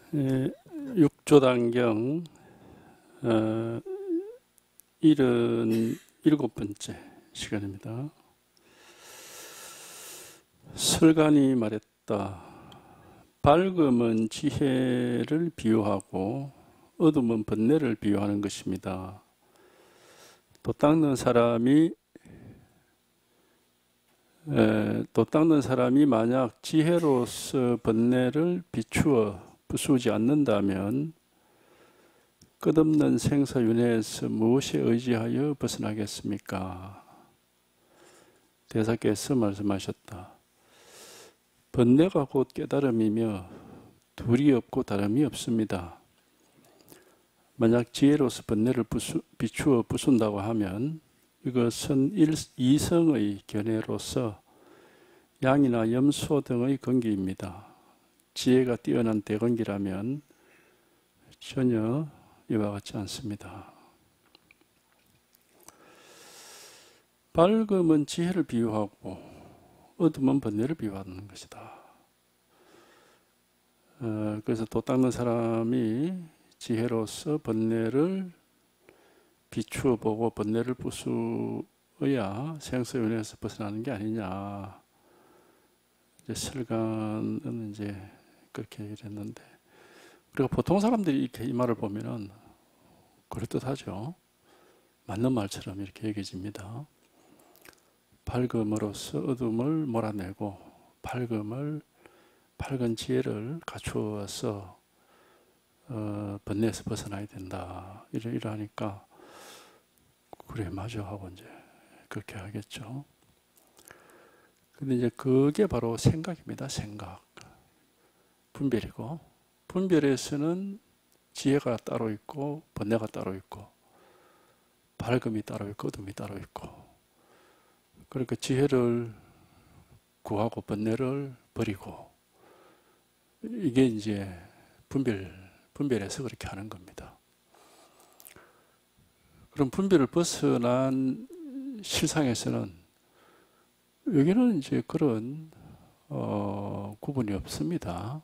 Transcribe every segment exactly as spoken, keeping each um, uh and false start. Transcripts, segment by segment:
예, 육조단경 어, 일흔일곱 번째 시간입니다. 설간이 말했다. 밝음은 지혜를 비유하고 어둠은 번뇌를 비유하는 것입니다. 도 닦는 사람이 에, 도 닦는 사람이 만약 지혜로서 번뇌를 비추어 부수지 않는다면 끝없는 생사윤회에서 무엇에 의지하여 벗어나겠습니까? 대사께서 말씀하셨다. 번뇌가 곧 깨달음이며 둘이 없고 다름이 없습니다. 만약 지혜로서 번뇌를 부수, 비추어 부순다고 하면 이것은 일, 이성의 견해로서 양이나 염소 등의 건기입니다. 지혜가 뛰어난 대건기라면 전혀 이와 같지 않습니다. 밝음은 지혜를 비유하고 어둠은 번뇌를 비유하는 것이다. 어, 그래서 도 닦는 사람이 지혜로서 번뇌를 비추어 보고 번뇌를 부수어야 생사윤회에서 벗어나는 게 아니냐. 이제 설간은 이제 그렇게 얘기를 했는데, 우리가 보통 사람들이 이렇게 이 말을 보면은 그럴듯하죠. 맞는 말처럼 이렇게 얘기해집니다. 밝음으로써 어둠을 몰아내고 밝음을 밝은 지혜를 갖추어서 어, 번뇌에서 벗어나야 된다. 이러, 이러니까 그래 맞아 하고 이제 그렇게 하겠죠. 근데 이제 그게 바로 생각입니다. 생각. 분별이고, 분별에서는 지혜가 따로 있고 번뇌가 따로 있고 밝음이 따로 있고 어둠이 따로 있고, 그러니까 지혜를 구하고 번뇌를 버리고, 이게 이제 분별, 분별에서 그렇게 하는 겁니다. 그럼 분별을 벗어난 실상에서는 여기는 이제 그런 어, 구분이 없습니다.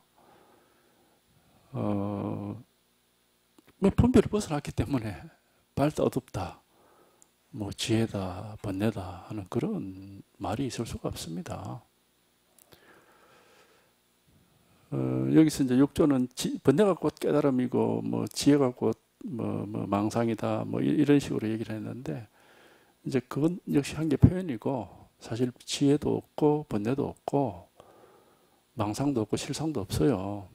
어, 뭐 분별을 벗어났기 때문에 밝다 어둡다, 뭐 지혜다 번뇌다 하는 그런 말이 있을 수가 없습니다. 어, 여기서 이제 육조는 지, 번뇌가 곧 깨달음이고 뭐 지혜가 곧 뭐, 뭐 망상이다 뭐 이런 식으로 얘기를 했는데, 이제 그건 역시 한계 표현이고 사실 지혜도 없고 번뇌도 없고 망상도 없고 실상도 없어요.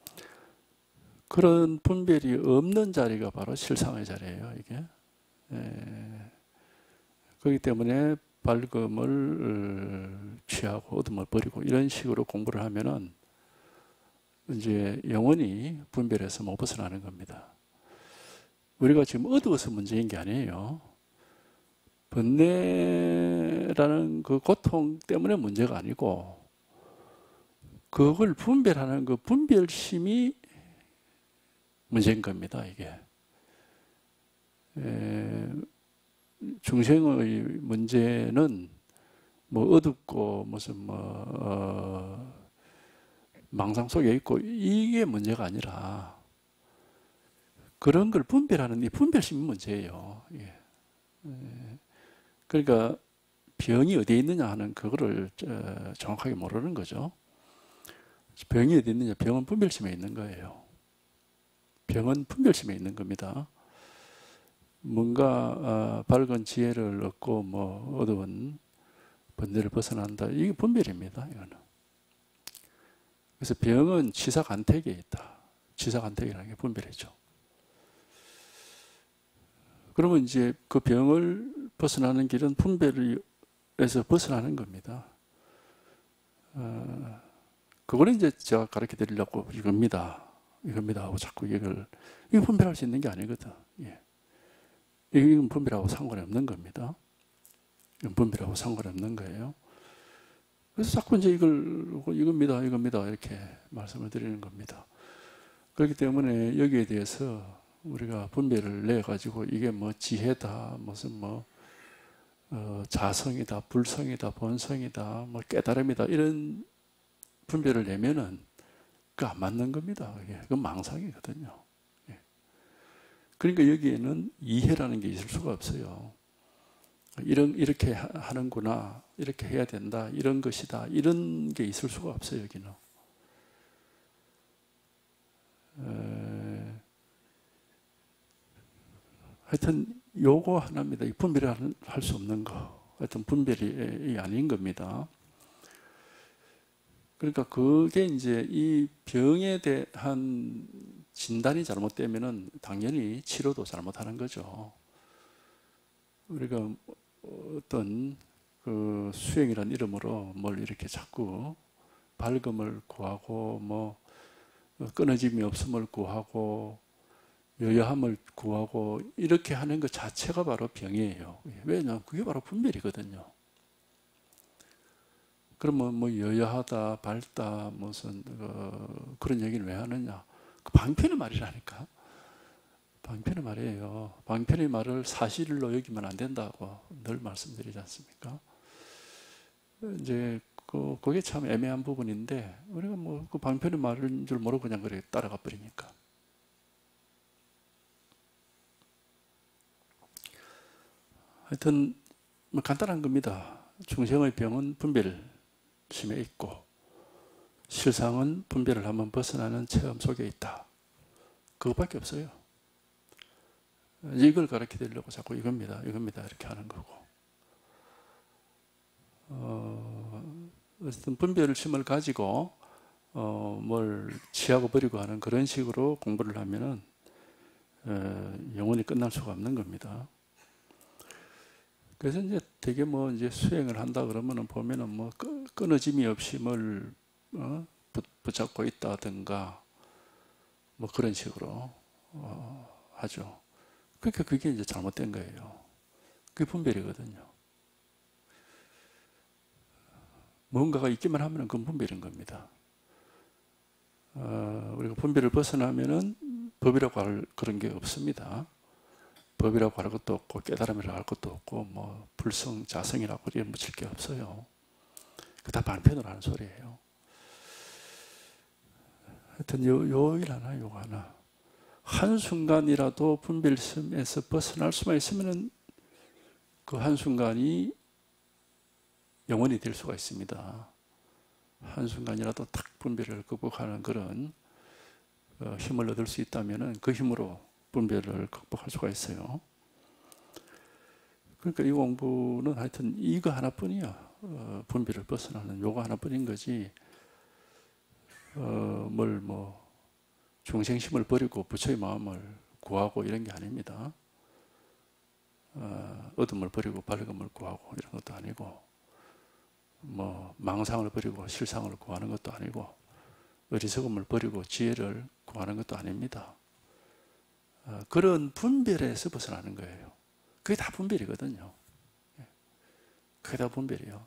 그런 분별이 없는 자리가 바로 실상의 자리예요, 이게. 예. 그렇기 때문에 밝음을 취하고 어둠을 버리고 이런 식으로 공부를 하면은 이제 영원히 분별해서 못 벗어나는 겁니다. 우리가 지금 어두워서 문제인 게 아니에요. 번뇌라는 그 고통 때문에 문제가 아니고, 그걸 분별하는 그 분별심이 문제인 겁니다, 이게. 에, 중생의 문제는 뭐 어둡고 무슨 뭐 어, 망상 속에 있고 이게 문제가 아니라 그런 걸 분별하는 이 분별심이 문제예요. 예. 그러니까 병이 어디에 있느냐 하는 그거를 정확하게 모르는 거죠. 병이 어디 있느냐, 병은 분별심에 있는 거예요. 병은 분별심에 있는 겁니다. 뭔가 밝은 지혜를 얻고 뭐 어두운 번뇌를 벗어난다, 이게 분별입니다. 이거는. 그래서 병은 치사간택에 있다. 치사간택이라는 게 분별이죠. 그러면 이제 그 병을 벗어나는 길은 분별에서 벗어나는 겁니다. 어, 그거는 이제 제가 가르쳐 드리려고 이겁니다. 이겁니다 하고 자꾸 이걸, 이거 분별할 수 있는 게 아니거든. 예. 이건 분별하고 상관이 없는 겁니다. 이건 분별하고 상관이 없는 거예요. 그래서 자꾸 이제 이걸, 이겁니다, 이겁니다, 이렇게 말씀을 드리는 겁니다. 그렇기 때문에 여기에 대해서 우리가 분별을 내가지고 이게 뭐 지혜다, 무슨 뭐, 어, 자성이다, 불성이다, 본성이다, 뭐 깨달음이다, 이런 분별을 내면은 그 안 맞는 겁니다. 그건 망상이거든요. 그러니까 여기에는 이해라는 게 있을 수가 없어요. 이런, 이렇게 하는구나, 이렇게 해야 된다, 이런 것이다, 이런 게 있을 수가 없어요, 여기는. 에... 하여튼 요거 하나입니다. 이 분별을 할 수 없는 거. 하여튼 분별이 아닌 겁니다. 그러니까 그게 이제 이 병에 대한 진단이 잘못되면은 당연히 치료도 잘못하는 거죠. 우리가 어떤 그 수행이라는 이름으로 뭘 이렇게 자꾸 밝음을 구하고 뭐 끊어짐이 없음을 구하고 여여함을 구하고 이렇게 하는 것 자체가 바로 병이에요. 왜냐하면 그게 바로 분별이거든요. 그러면 뭐 여여하다, 밝다, 무슨 그 그런 얘기를 왜 하느냐? 그 방편의 말이라니까. 방편의 말이에요. 방편의 말을 사실로 여기면 안 된다고 늘 말씀드리지 않습니까? 이제 그 그게 참 애매한 부분인데 우리가 뭐 그 방편의 말인 줄 모르고 그냥 그래 따라가 버리니까. 하여튼 뭐 간단한 겁니다. 중생의 병은 분별심에 있고 실상은 분별을 한번 벗어나는 체험 속에 있다. 그것밖에 없어요. 이걸 가르쳐 드리려고 자꾸 이겁니다. 이겁니다. 이렇게 하는 거고. 어, 어쨌든 분별심을 가지고 어, 뭘 취하고 버리고 하는 그런 식으로 공부를 하면은 어, 영원히 끝날 수가 없는 겁니다. 그래서 이제 되게 뭐 이제 수행을 한다 그러면은 보면은 뭐 끊어짐이 없이 뭘 어? 붙잡고 있다든가 뭐 그런 식으로 어, 하죠. 그러니까 그게 이제 잘못된 거예요. 그게 분별이거든요. 뭔가가 있기만 하면 그건 분별인 겁니다. 어, 우리가 분별을 벗어나면은 법이라고 할 그런 게 없습니다. 법이라고 할 것도 없고 깨달음이라고 할 것도 없고 뭐 불성, 자성이라고 이름 붙일 게 없어요. 그 다 반편으로 하는 소리예요. 하여튼 요, 요 일 하나, 요거 하나. 한순간이라도 분별심에서 벗어날 수만 있으면 그 한순간이 영원히 될 수가 있습니다. 한순간이라도 탁 분별을 극복하는 그런 힘을 얻을 수 있다면 그 힘으로 분별을 극복할 수가 있어요. 그러니까 이 공부는 하여튼 이거 하나뿐이야. 어, 분별을 벗어나는 요거 하나뿐인 거지. 어, 뭘 뭐 중생심을 버리고 부처의 마음을 구하고 이런 게 아닙니다. 어, 어둠을 버리고 밝음을 구하고 이런 것도 아니고 뭐 망상을 버리고 실상을 구하는 것도 아니고 어리석음을 버리고 지혜를 구하는 것도 아닙니다. 어, 그런 분별에서 벗어나는 거예요. 그게 다 분별이거든요. 그게 다 분별이에요.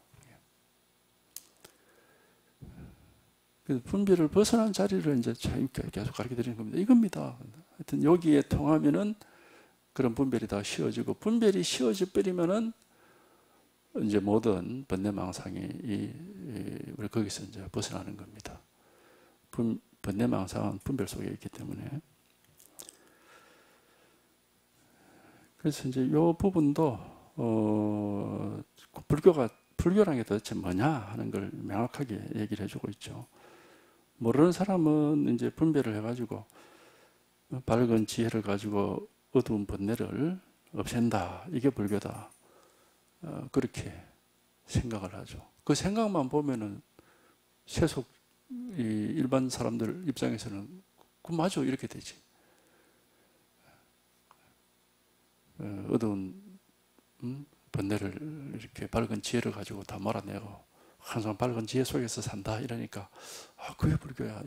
그래서 분별을 벗어난 자리를 이제 계속 가르쳐 드리는 겁니다. 이겁니다. 하여튼 여기에 통하면은 그런 분별이 다 쉬워지고 분별이 쉬워져 버리면은 이제 모든 번뇌망상이 이, 이, 우리 거기서 이제 벗어나는 겁니다. 분, 번뇌망상은 분별 속에 있기 때문에. 그래서 이제 이 부분도 어, 불교가 불교라는 게 도대체 뭐냐 하는 걸 명확하게 얘기를 해주고 있죠. 모르는 사람은 이제 분별을 해가지고 밝은 지혜를 가지고 어두운 번뇌를 없앤다. 이게 불교다. 어, 그렇게 생각을 하죠. 그 생각만 보면은 세속 이 일반 사람들 입장에서는 그 맞아 이렇게 되지. 어, 어두운 음? 번뇌를 이렇게 밝은 지혜를 가지고 다 몰아내고 항상 밝은 지혜 속에서 산다 이러니까 아 그게 불교야.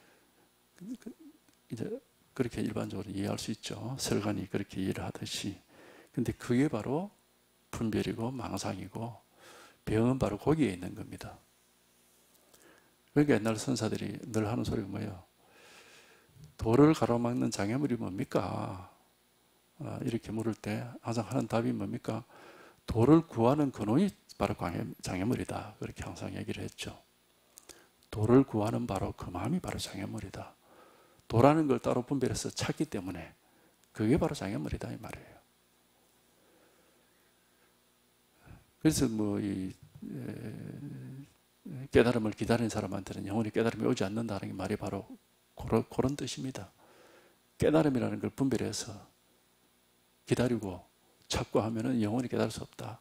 이제 그렇게 일반적으로 이해할 수 있죠. 설관이 그렇게 이해를 하듯이. 근데 그게 바로 분별이고 망상이고 병은 바로 거기에 있는 겁니다. 그러니까 옛날 선사들이 늘 하는 소리가 뭐예요? 도를 가로막는 장애물이 뭡니까? 아, 이렇게 물을 때 항상 하는 답이 뭡니까? 도를 구하는 근원이 바로 장애물이다. 그렇게 항상 얘기를 했죠. 도를 구하는 바로 그 마음이 바로 장애물이다. 도라는 걸 따로 분별해서 찾기 때문에 그게 바로 장애물이다 이 말이에요. 그래서 뭐 이 깨달음을 기다리는 사람한테는 영원히 깨달음이 오지 않는다는 게 말이 바로 그런, 그런 뜻입니다. 깨달음이라는 걸 분별해서 기다리고 찾고 하면은 영원히 깨달을 수 없다.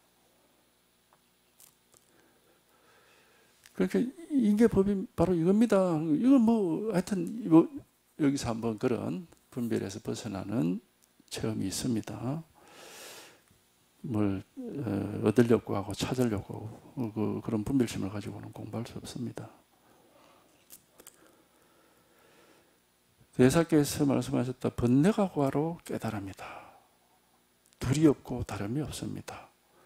그러니까 이게 법이 바로 이겁니다. 이건 뭐 하여튼 뭐 여기서 한번 그런 분별에서 벗어나는 체험이 있습니다. 뭘 얻으려고 하고 찾으려고 하고 그, 그런 분별심을 가지고는 공부할 수 없습니다. 대사께서 말씀하셨다. 번뇌가 과로 깨달음이다. 둘이 없고 다름이 없습니다.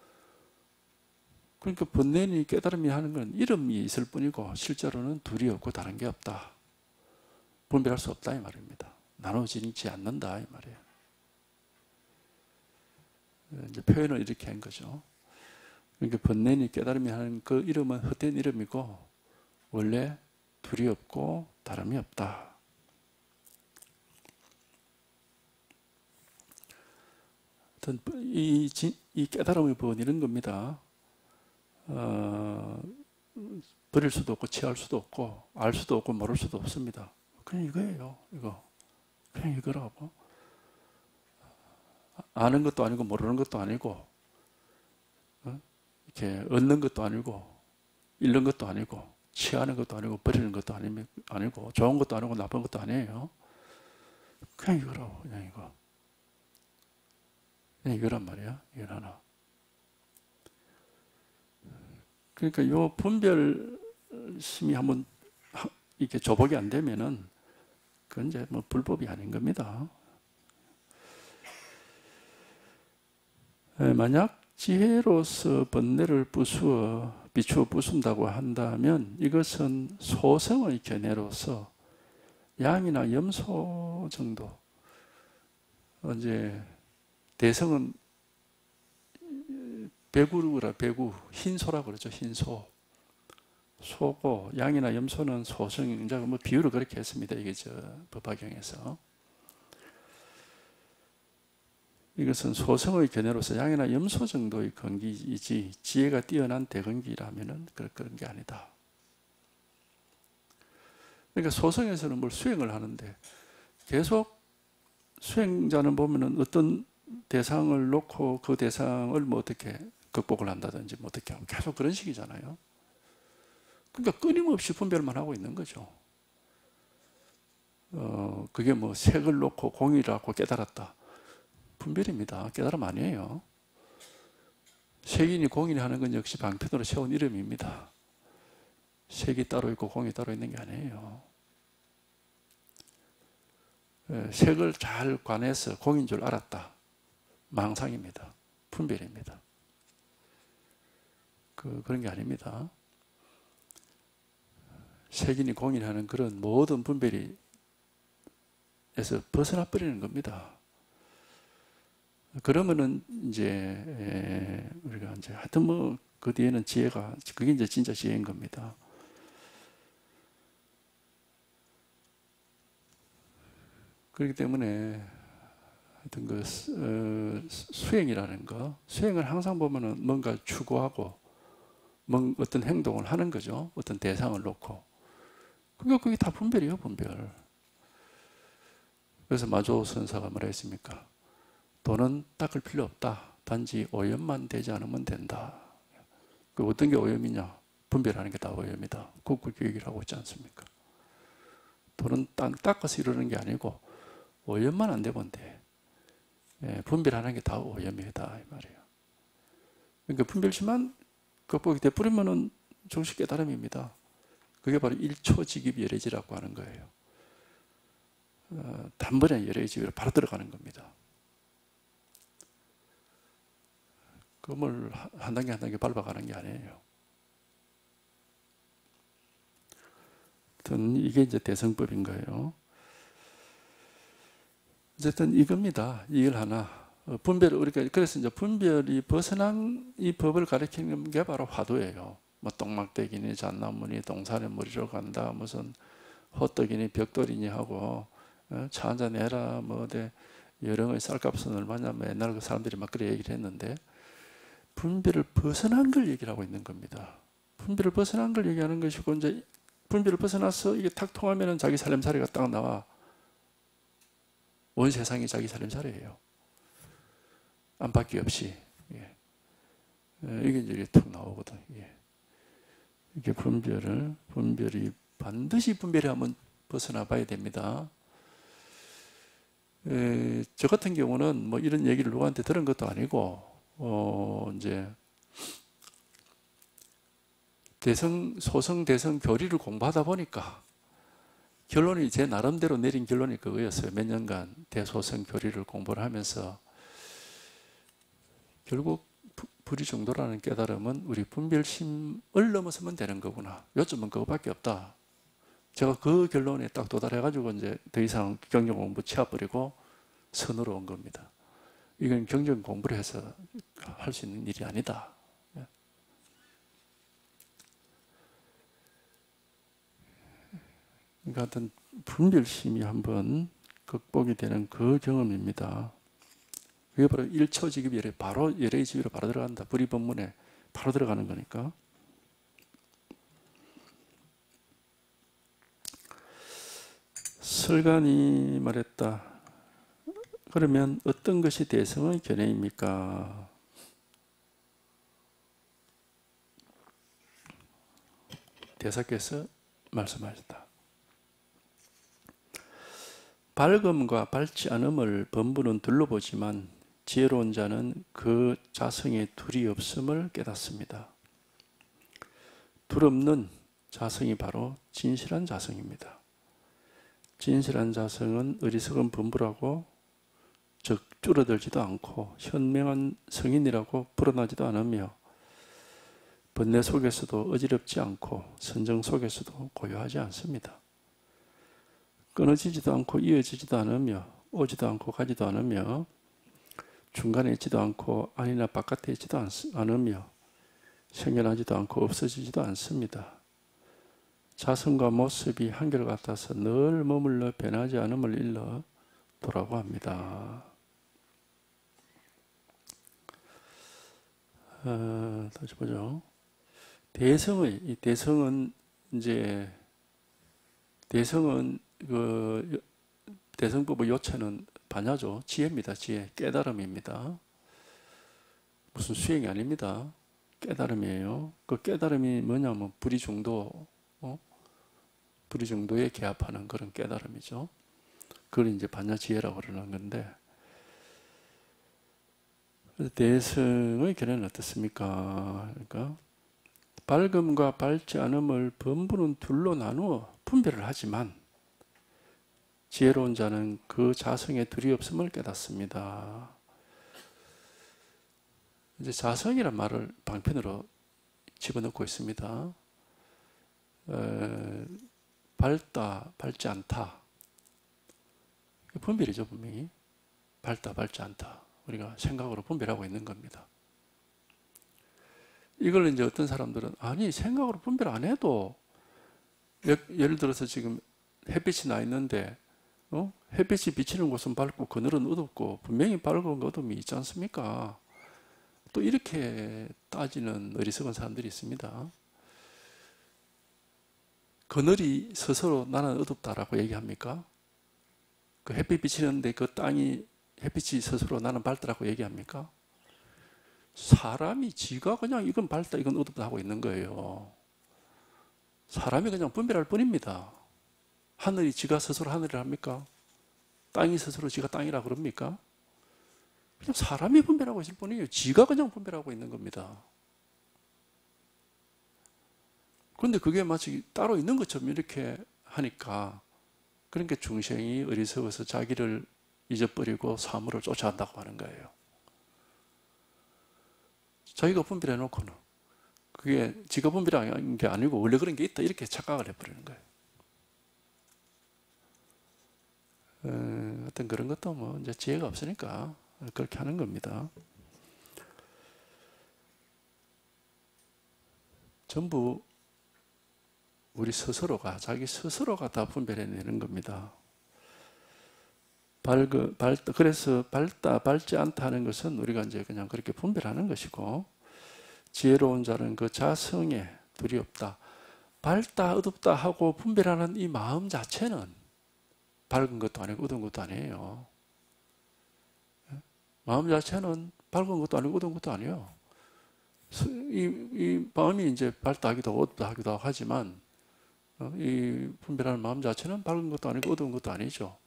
그러니까 번뇌니 깨달음이 하는 건 이름이 있을 뿐이고 실제로는 둘이 없고 다른 게 없다. 분별할 수 없다 이 말입니다. 나눠지지 않는다 이 말이에요. 이제 표현을 이렇게 한 거죠. 그러니까 번뇌니 깨달음이 하는 그 이름은 헛된 이름이고 원래 둘이 없고 다름이 없다. 이, 이 깨달음의 법은 이런 겁니다. 어, 버릴 수도 없고 취할 수도 없고 알 수도 없고 모를 수도 없습니다. 그냥 이거예요. 이거 그냥 이거라고. 아는 것도 아니고 모르는 것도 아니고 어? 이렇게 얻는 것도 아니고 잃는 것도 아니고 취하는 것도 아니고 버리는 것도 아니고 좋은 것도 아니고 나쁜 것도 아니에요. 그냥 이거라고. 그냥 이거. 그냥 이거란 말이야. 이건 하나. 그러니까 이 분별심이 한번 이렇게 조복이 안 되면은 그건 이제 뭐 불법이 아닌 겁니다. 만약 지혜로서 번뇌를 부수어 비추어 부순다고 한다면 이것은 소성의 견해로서 양이나 염소 정도. 이제 대성은 배구라 배구 흰소라 그러죠. 흰소. 소고 양이나 염소는 소성이 이제 뭐 비유를 그렇게 했습니다. 이게 저 법화경에서. 이것은 소성의 견해로서 양이나 염소 정도의 건기이지 지혜가 뛰어난 대건기라면은 그런 게 아니다. 그러니까 소성에서는 뭘 수행을 하는데 계속 수행자는 보면은 어떤 대상을 놓고 그 대상을 뭐 어떻게 극복을 한다든지 뭐 어떻게 하고 계속 그런 식이잖아요. 그러니까 끊임없이 분별만 하고 있는 거죠. 어, 그게 뭐 색을 놓고 공이라고 깨달았다. 분별입니다. 깨달음 아니에요. 색이니 공이니 하는 건 역시 방편으로 세운 이름입니다. 색이 따로 있고 공이 따로 있는 게 아니에요. 색을 잘 관해서 공인 줄 알았다. 망상입니다. 분별입니다. 그, 그런 게 아닙니다. 색이니 공이니 하는 그런 모든 분별이 에서 벗어나 버리는 겁니다. 그러면은 이제 우리가 이제 하여튼 뭐 그 뒤에는 지혜가 그게 이제 진짜 지혜인 겁니다. 그렇기 때문에 하여튼 그 어, 수행이라는 거 수행을 항상 보면은 뭔가 추구하고 뭔 어떤 행동을 하는 거죠. 어떤 대상을 놓고 그러니까 그게 다 분별이에요. 분별. 그래서 마조 선사가 뭐라 했습니까? 도는 닦을 필요 없다. 단지 오염만 되지 않으면 된다. 그 어떤 게 오염이냐? 분별하는 게 다 오염이다. 그걸 얘기를 하고 있지 않습니까? 도는 닦아서 이루는 게 아니고 오염만 안 되면 돼. 예, 분별하는 게 다 오염이다 이 말이에요. 그러니까 분별심만 극복이 돼버리면은 정식 깨달음입니다. 그게 바로 일초직입 열애지라고 하는 거예요. 어, 단번에 열애지로 바로 들어가는 겁니다. 그걸 한 단계 한 단계 밟아가는 게 아니에요. 어쨌든 이게 이제 대성법인 거예요. 어쨌든 이겁니다. 이걸 하나. 분별, 우리가, 그래서 이제 분별이 벗어난 이 법을 가리키는 게 바로 화두예요. 뭐 똥막대기니 잣나무니 동산에 머리로 간다 무슨 호떡이니 벽돌이니 하고 어? 차 한잔 내라 뭐 어디 여령의 쌀값은 얼마냐면 옛날 그 사람들이 막 그래 얘기를 했는데 분별을 벗어난 걸 얘기를 하고 있는 겁니다. 분별을 벗어난 걸 얘기하는 것이고 이제 분별을 벗어나서 이게 탁 통하면은 자기 살림살이가 딱 나와. 온 세상이 자기 살림살이에요. 안팎이 없이. 예. 이게 이제 툭 나오거든. 예. 이게 분별을, 분별이 반드시 분별이 한번 벗어나 봐야 됩니다. 에, 저 같은 경우는 뭐 이런 얘기를 누구한테 들은 것도 아니고, 어, 이제, 대성, 소성, 대성 교리를 공부하다 보니까, 결론이 제 나름대로 내린 결론이 그거였어요. 몇 년간 대소성 교리를 공부를 하면서, 결국 불의중도라는 깨달음은 우리 분별심을 넘어서면 되는 거구나. 요즘은 그거밖에 없다. 제가 그 결론에 딱 도달해가지고 이제 더 이상 경전 공부 치워버리고 선으로 온 겁니다. 이건 경전 공부를 해서 할 수 있는 일이 아니다. 그러니까 하여튼 분별심이 한번 극복이 되는 그 경험입니다. 그게 바로 일초직입 열애, 바로 열애의 지위로 바로 들어간다. 불의법문에 바로 들어가는 거니까. 설간이 말했다. 그러면 어떤 것이 대성의 견해입니까? 대사께서 말씀하셨다. 밝음과 밝지 않음을 범부는 둘러보지만 지혜로운 자는 그 자성에 둘이 없음을 깨닫습니다. 둘 없는 자성이 바로 진실한 자성입니다. 진실한 자성은 어리석은 범부라고 즉 줄어들지도 않고 현명한 성인이라고 불어나지도 않으며 번뇌 속에서도 어지럽지 않고 선정 속에서도 고요하지 않습니다. 끊어지지도 않고 이어지지도 않으며 오지도 않고 가지도 않으며 중간에 있지도 않고 안이나 바깥에 있지도 않으며 생겨나지도 않고 없어지지도 않습니다. 자성과 모습이 한결같아서 늘 머물러 변하지 않음을 일러 도라고 합니다. 어, 다시 보죠. 대성의, 이 대성은 이제 대성은 그 대성법의 요체는 반야죠. 지혜입니다. 지혜. 깨달음입니다. 무슨 수행이 아닙니다. 깨달음이에요. 그 깨달음이 뭐냐면 불의중도, 어? 불의중도에 개합하는 그런 깨달음이죠. 그걸 이제 반야지혜라고 그러는 건데, 대성의 견해는 어떻습니까? 그러니까 밝음과 밝지 않음을 범부는 둘로 나누어 분별을 하지만 지혜로운 자는 그 자성에 둘이 없음을 깨닫습니다. 이제 자성이란 말을 방편으로 집어넣고 있습니다. 에, 밝다, 밝지 않다. 분별이죠, 분명히. 밝다, 밝지 않다. 우리가 생각으로 분별하고 있는 겁니다. 이걸 이제 어떤 사람들은 아니 생각으로 분별 안 해도 예를 들어서 지금 햇빛이 나 있는데 어? 햇빛이 비치는 곳은 밝고 그늘은 어둡고 분명히 밝은 어둠이 있지 않습니까? 또 이렇게 따지는 어리석은 사람들이 있습니다. 그늘이 스스로 나는 어둡다라고 얘기합니까? 그 햇빛 비치는데 그 땅이 햇빛이 스스로 나는 밝다라고 얘기합니까? 사람이 지가 그냥 이건 밝다 이건 어둡다 하고 있는 거예요. 사람이 그냥 분별할 뿐입니다. 하늘이 지가 스스로 하늘이라 합니까? 땅이 스스로 지가 땅이라 그럽니까? 그냥 사람이 분별하고 있을 뿐이에요. 지가 그냥 분별하고 있는 겁니다. 그런데 그게 마치 따로 있는 것처럼 이렇게 하니까 그러니까 중생이 어리석어서 자기를 잊어버리고 사물을 쫓아간다고 하는 거예요. 자기가 분별해 놓고는 그게 지가 분별한 게 아니고 원래 그런 게 있다 이렇게 착각을 해버리는 거예요. 어, 어떤 그런 것도 뭐 이제 지혜가 없으니까 그렇게 하는 겁니다. 전부 우리 스스로가, 자기 스스로가 다 분별해내는 겁니다. 밝, 밝, 그래서 밝다, 밝지 않다는 것은 우리가 이제 그냥 그렇게 분별하는 것이고, 지혜로운 자는 그 자성에 둘이 없다. 밝다, 어둡다 하고 분별하는 이 마음 자체는 밝은 것도 아니고 어두운 것도 아니에요. 마음 자체는 밝은 것도 아니고 어두운 것도 아니에요. 이, 이 마음이 이제 밝다 하기도 하고 어둡다 하기도 하지만, 이 분별하는 마음 자체는 밝은 것도 아니고 어두운 것도 아니죠.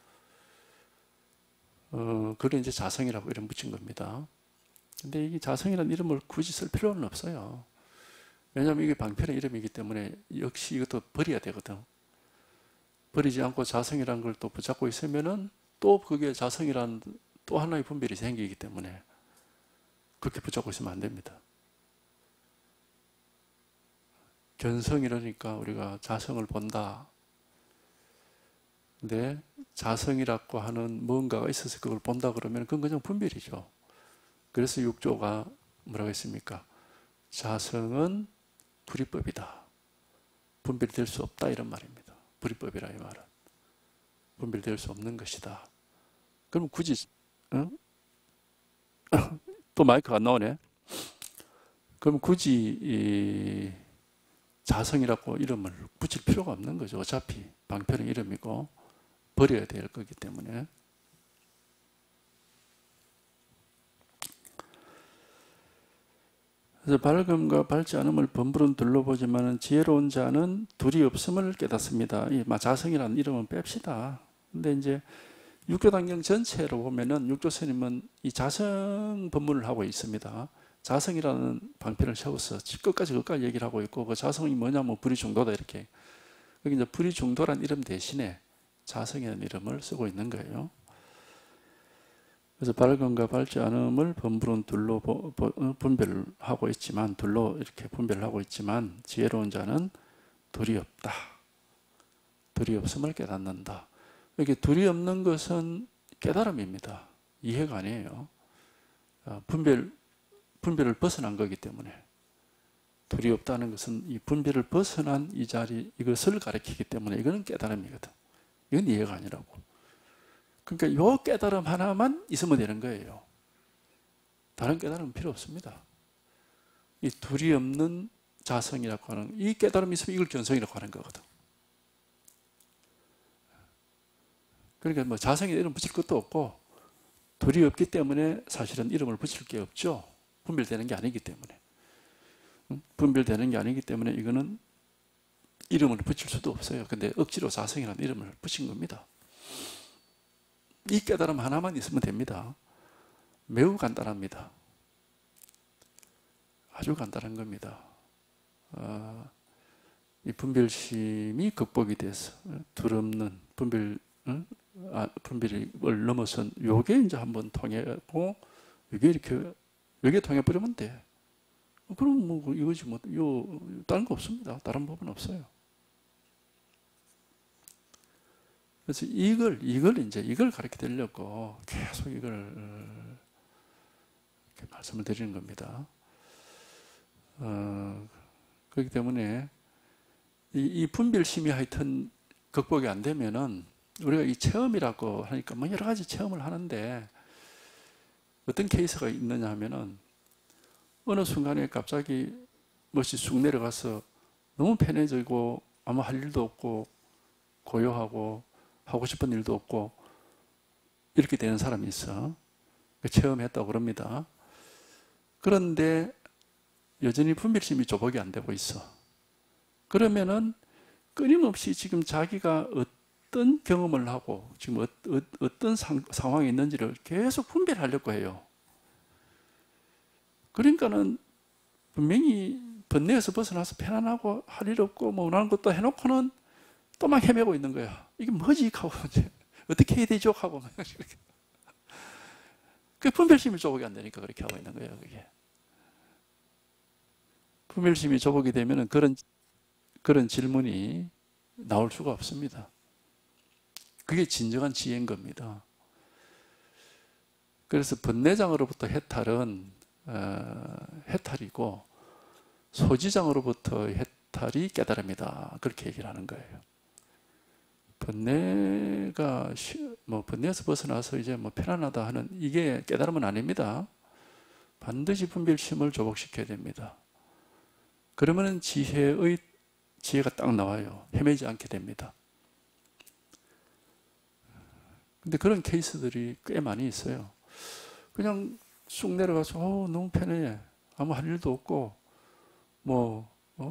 어, 그게 이제 자성이라고 이름 붙인 겁니다. 근데 이게 자성이라는 이름을 굳이 쓸 필요는 없어요. 왜냐하면 이게 방편의 이름이기 때문에 역시 이것도 버려야 되거든. 버리지 않고 자성이라는 걸 또 붙잡고 있으면은 또 그게 자성이라는 또 하나의 분별이 생기기 때문에 그렇게 붙잡고 있으면 안 됩니다. 견성이라니까 우리가 자성을 본다. 근데 자성이라고 하는 뭔가가 있어서 그걸 본다 그러면 그건 그냥 분별이죠. 그래서 육조가 뭐라고 했습니까? 자성은 불이법이다. 분별될 수 없다 이런 말입니다. 불이법이라 이 말은. 분별될 수 없는 것이다. 그럼 굳이 어? 또 마이크가 안 나오네. 그럼 굳이 이 자성이라고 이름을 붙일 필요가 없는 거죠. 어차피 방편의 이름이고 버려야 될 거기 때문에. 그래서 밝음과 밝지 않음을 범부른 둘러보지만 지혜로운 자는 둘이 없음을 깨닫습니다. 이 자성이라는 이름은 뺍시다. 근데 이제 육조단경 전체로 보면은 육조 스님은 이 자성 법문을 하고 있습니다. 자성이라는 방편을 세워서 끝까지 끝까지 얘기를 하고 있고, 그 자성이 뭐냐면 불의중도다 이렇게. 여기 이제 불의중도란 이름 대신에 자성이라는 이름을 쓰고 있는 거예요. 그래서 밝음과 밝지 않음을 범부른 둘로 분별을 하고 있지만, 둘로 이렇게 분별을 하고 있지만, 지혜로운 자는 둘이 없다. 둘이 없음을 깨닫는다. 이렇게 둘이 없는 것은 깨달음입니다. 이해가 아니에요. 분별, 분별을 벗어난 거기 때문에. 둘이 없다는 것은 이 분별을 벗어난 이 자리, 이것을 가리키기 때문에 이거는 깨달음이거든. 이건 이해가 아니라고. 그러니까 요 깨달음 하나만 있으면 되는 거예요. 다른 깨달음은 필요 없습니다. 이 둘이 없는 자성이라고 하는, 이 깨달음이 있으면 이걸 견성이라고 하는 거거든. 그러니까 뭐 자성에 이름 붙일 것도 없고, 둘이 없기 때문에 사실은 이름을 붙일 게 없죠. 분별되는 게 아니기 때문에. 분별되는 게 아니기 때문에 이거는 이름을 붙일 수도 없어요. 근데 억지로 자성이라는 이름을 붙인 겁니다. 이 깨달음 하나만 있으면 됩니다. 매우 간단합니다. 아주 간단한 겁니다. 어, 이 분별심이 극복이 돼서 둘없는 분별, 응? 아, 분별을 넘어선 요게 이제 한번 통해고, 요게 이렇게 요게 통해 버리면 돼. 그럼 뭐 이거지 뭐, 요 다른 거 없습니다. 다른 법은 없어요. 그래서 이걸, 이걸 이제, 이걸 가르쳐 드리려고 계속 이걸 이렇게 말씀을 드리는 겁니다. 어, 그렇기 때문에 이, 이 분별심이 하여튼 극복이 안 되면은 우리가 이 체험이라고 하니까 뭐 여러 가지 체험을 하는데 어떤 케이스가 있느냐 하면은 어느 순간에 갑자기 멋이 쑥 내려가서 너무 편해지고 아무 할 일도 없고 고요하고 하고 싶은 일도 없고 이렇게 되는 사람이 있어. 체험했다고 그럽니다. 그런데 여전히 분별심이 조복이 안 되고 있어. 그러면은 끊임없이 지금 자기가 어떤 경험을 하고 지금 어, 어, 어떤 상, 상황에 있는지를 계속 분별하려고 해요. 그러니까는 분명히 번뇌에서 벗어나서 편안하고 할 일 없고 뭐 원하는 것도 해놓고는 또 막 헤매고 있는 거야. 이게 뭐지? 하고 이제 어떻게 해야 되죠? 하고 막 이렇게. 그 분별심이 조복이 안 되니까 그렇게 하고 있는 거예요. 그게. 분별심이 조복이 되면은 그런 그런 질문이 나올 수가 없습니다. 그게 진정한 지혜인 겁니다. 그래서 번뇌장으로부터 해탈은 어, 해탈이고 소지장으로부터 해탈이 깨달음이다. 그렇게 얘기를 하는 거예요. 번뇌가 뭐 번뇌에서 벗어나서 이제 뭐 편안하다 하는 이게 깨달음은 아닙니다. 반드시 분별심을 조복시켜야 됩니다. 그러면은 지혜의 지혜가 딱 나와요. 헤매지 않게 됩니다. 근데 그런 케이스들이 꽤 많이 있어요. 그냥 쑥 내려가서 어, 너무 편해. 아무 할 일도 없고 뭐 어?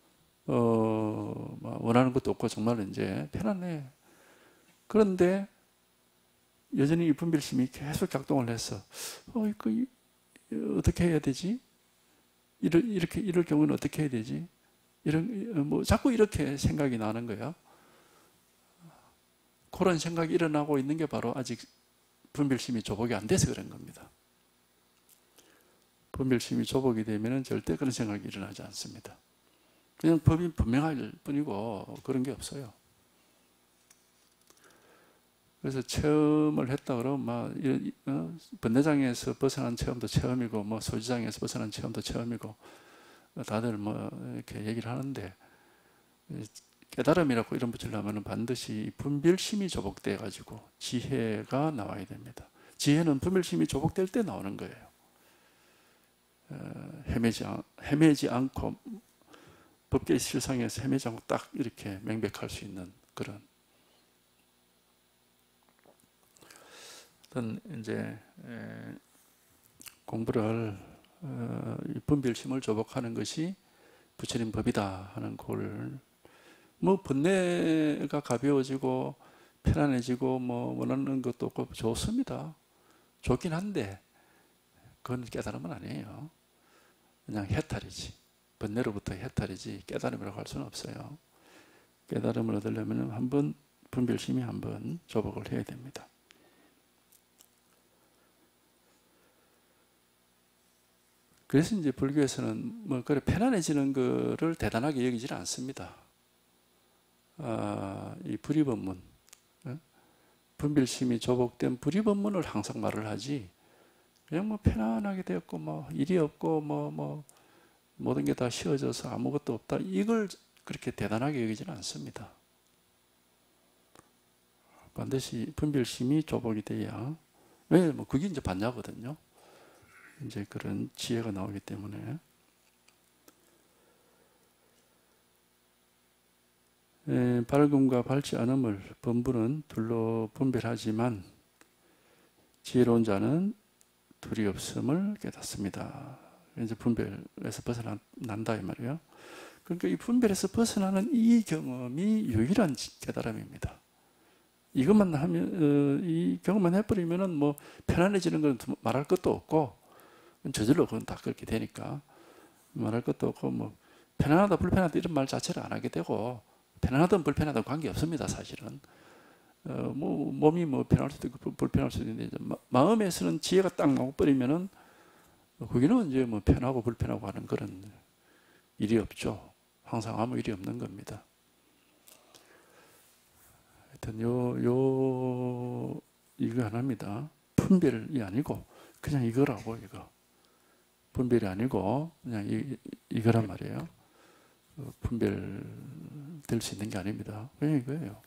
어, 원하는 것도 없고 정말 이제 편안해. 그런데 여전히 이 분별심이 계속 작동을 해서 어, 이거 어떻게 해야 되지? 이럴, 이렇게 이럴 경우는 어떻게 해야 되지? 이런 뭐 자꾸 이렇게 생각이 나는 거예요. 그런 생각이 일어나고 있는 게 바로 아직 분별심이 조복이 안 돼서 그런 겁니다. 분별심이 조복이 되면 절대 그런 생각이 일어나지 않습니다. 그냥 법이 분명할 뿐이고 그런 게 없어요. 그래서 체험을 했다 그러면 막 어, 번뇌장에서 벗어난 체험도 체험이고 뭐 소지장에서 벗어난 체험도 체험이고 다들 뭐 이렇게 얘기를 하는데 깨달음이라고 이름 붙이려면 반드시 분별심이 조복돼 가지고 지혜가 나와야 됩니다. 지혜는 분별심이 조복될 때 나오는 거예요. 어, 헤매지, 헤매지 않고 법계 실상에서 헤매지 않고 딱 이렇게 명백할 수 있는 그런 어떤 이제 공부를 어, 분별심을 조복하는 것이 부처님 법이다 하는 걸 뭐 번뇌가 가벼워지고 편안해지고 뭐 원하는 것도 없고 좋습니다. 좋긴 한데 그건 깨달음은 아니에요. 그냥 해탈이지. 번뇌로부터 해탈이지 깨달음이라고 할 수는 없어요. 깨달음을 얻으려면 한번 분별심이 한번 조복을 해야 됩니다. 그래서 이제 불교에서는 뭐 그래 편안해지는 거를 대단하게 여기질 않습니다. 아, 이 불이법문, 분별심이 조복된 불이법문을 항상 말을 하지. 그냥 뭐 편안하게 되었고 뭐 일이 없고 뭐 뭐 모든 게 다 쉬워져서 아무것도 없다. 이걸 그렇게 대단하게 여기지는 않습니다. 반드시 분별심이 조복이 돼야. 왜? 뭐 그게 이제 반야거든요. 이제 그런 지혜가 나오기 때문에. 에, 밝음과 밝지 않음을 범부는 둘로 분별하지만 지혜로운 자는 둘이 없음을 깨닫습니다. 이제 분별에서 벗어난다 이 말이에요. 그러니까 이 분별에서 벗어나는 이 경험이 유일한 깨달음입니다. 이것만 하면 어, 이 경험만 해버리면은 뭐 편안해지는 건 말할 것도 없고 저절로 그건 다 그렇게 되니까 말할 것도 없고 뭐 편안하다 불편하다 이런 말 자체를 안 하게 되고. 편안하든 불편하든 관계 없습니다, 사실은. 어, 뭐, 몸이 뭐 편할 수도 있고 불편할 수도 있는데, 이제 마음에서는 지혜가 딱 나와버리면은, 거기는 이제 뭐 편하고 불편하고 하는 그런 일이 없죠. 항상 아무 일이 없는 겁니다. 하여튼, 요, 요, 이거 하나입니다. 분별이 아니고, 그냥 이거라고, 이거. 분별이 아니고, 그냥 이, 이거란 말이에요. 분별될 수 있는 게 아닙니다. 그냥 이거예요.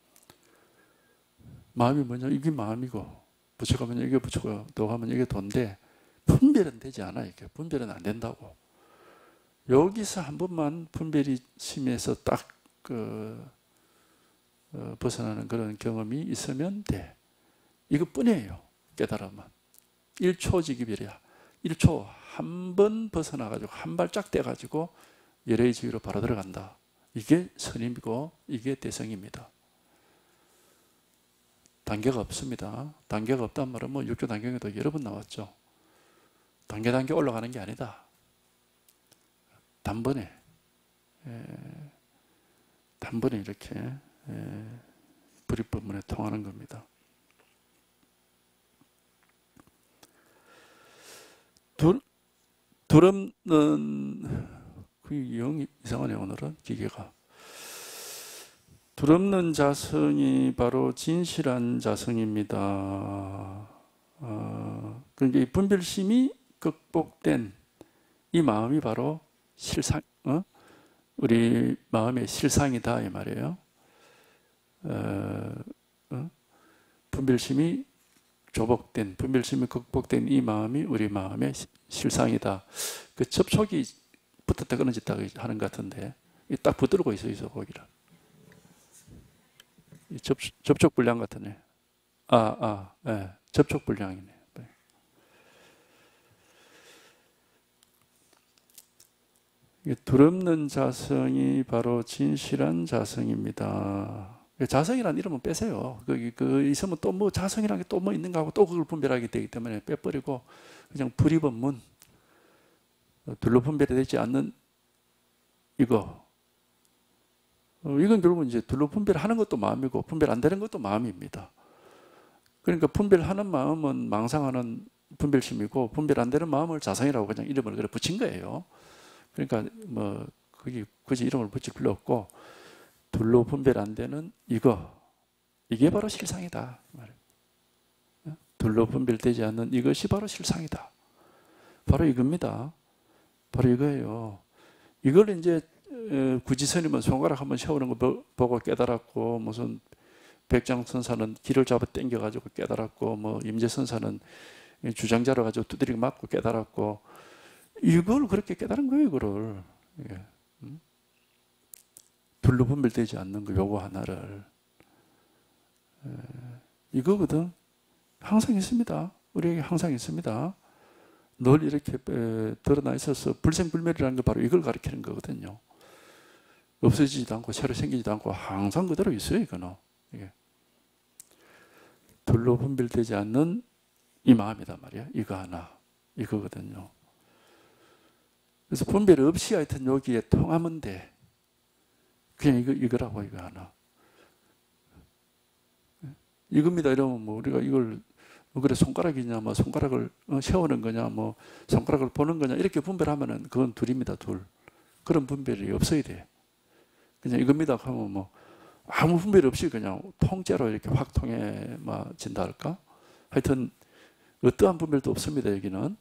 마음이 뭐냐? 이게 마음이고 부처가 뭐냐? 이게 부처고 도가 뭐냐? 이게 도인데 분별은 되지 않아. 이게 분별은 안 된다고. 여기서 한 번만 분별이 심해서 딱 그, 어, 벗어나는 그런 경험이 있으면 돼. 이것뿐이에요. 깨달음은. 일 초지기별이야. 일 초 한 번 벗어나가지고 한 발짝 떼가지고 열애의 지위로 바로 들어간다. 이게 선임이고 이게 대성입니다. 단계가 없습니다. 단계가 없단 말은 뭐 육조 단계에도 여러 번 나왔죠. 단계 단계 올라가는 게 아니다. 단번에 에, 단번에 이렇게 에, 불입법문에 통하는 겁니다. 둘, 두렵는 그 영 이상하네 오늘은 기계가. 두렵는 자성이 바로 진실한 자성입니다. 어, 그러니까 이 분별심이 극복된 이 마음이 바로 실상, 어? 우리 마음의 실상이다 이 말이에요. 어, 어? 분별심이 조복된, 분별심이 극복된 이 마음이 우리 마음의 실상이다. 그 접촉이 붙었다 끊어졌다 하는 것 같은데 딱 붙들고 있어 있어 거기를. 접, 접촉 불량 같으네. 아, 아, 예, 접촉 불량이네. 두렵는 자성이 바로 진실한 자성입니다. 자성이라는 이름은 빼세요. 거기 그 있으면 또 뭐 자성이라는 게 또 뭐 있는가 하고 또 그걸 분별하게 되기 때문에 빼버리고 그냥 불입원문, 둘로 분별이 되지 않는 이거. 어, 이건 결국은 이제 둘로 분별하는 것도 마음이고 분별 안 되는 것도 마음입니다. 그러니까 분별하는 마음은 망상하는 분별심이고 분별 안 되는 마음을 자성이라고 그냥 이름을 그래 붙인 거예요. 그러니까 뭐 거기 굳이 이름을 붙일 필요 없고 둘로 분별 안 되는 이거, 이게 바로 실상이다. 둘로 분별되지 않는 이것이 바로 실상이다. 바로 이겁니다. 바로 이거예요. 이걸 이제 굳이 스님은 손가락 한번 세우는 거 보고 깨달았고, 무슨 백장선사는 길을 잡아 당겨가지고 깨달았고, 뭐 임재선사는 주장자로 가지고 두드리고 맞고 깨달았고, 이걸 그렇게 깨달은 거예요, 이거를. 예. 음? 둘로 분별되지 않는 거, 요거 하나를. 에, 이거거든. 항상 있습니다. 우리에게 항상 있습니다. 늘 이렇게 에, 드러나 있어서 불생불멸이라는 게 바로 이걸 가리키는 거거든요. 없어지지도 않고 새로 생기지도 않고 항상 그대로 있어요, 이거는. 이게. 둘로 분별되지 않는 이 마음이다 말이야. 이거 하나. 이거거든요. 그래서 분별 없이 하여튼 여기에 통하면 돼. 그냥 이거, 이거라고, 이거 하나. 이겁니다. 이러면 뭐 우리가 이걸, 뭐 그래, 손가락이냐, 뭐 손가락을 세우는 거냐, 뭐 손가락을 보는 거냐, 이렇게 분별하면은 그건 둘입니다, 둘. 그런 분별이 없어야 돼. 그냥 이겁니다 하면 뭐 아무 분별 없이 그냥 통째로 이렇게 확 통해진다 할까? 하여튼 어떠한 분별도 없습니다, 여기는.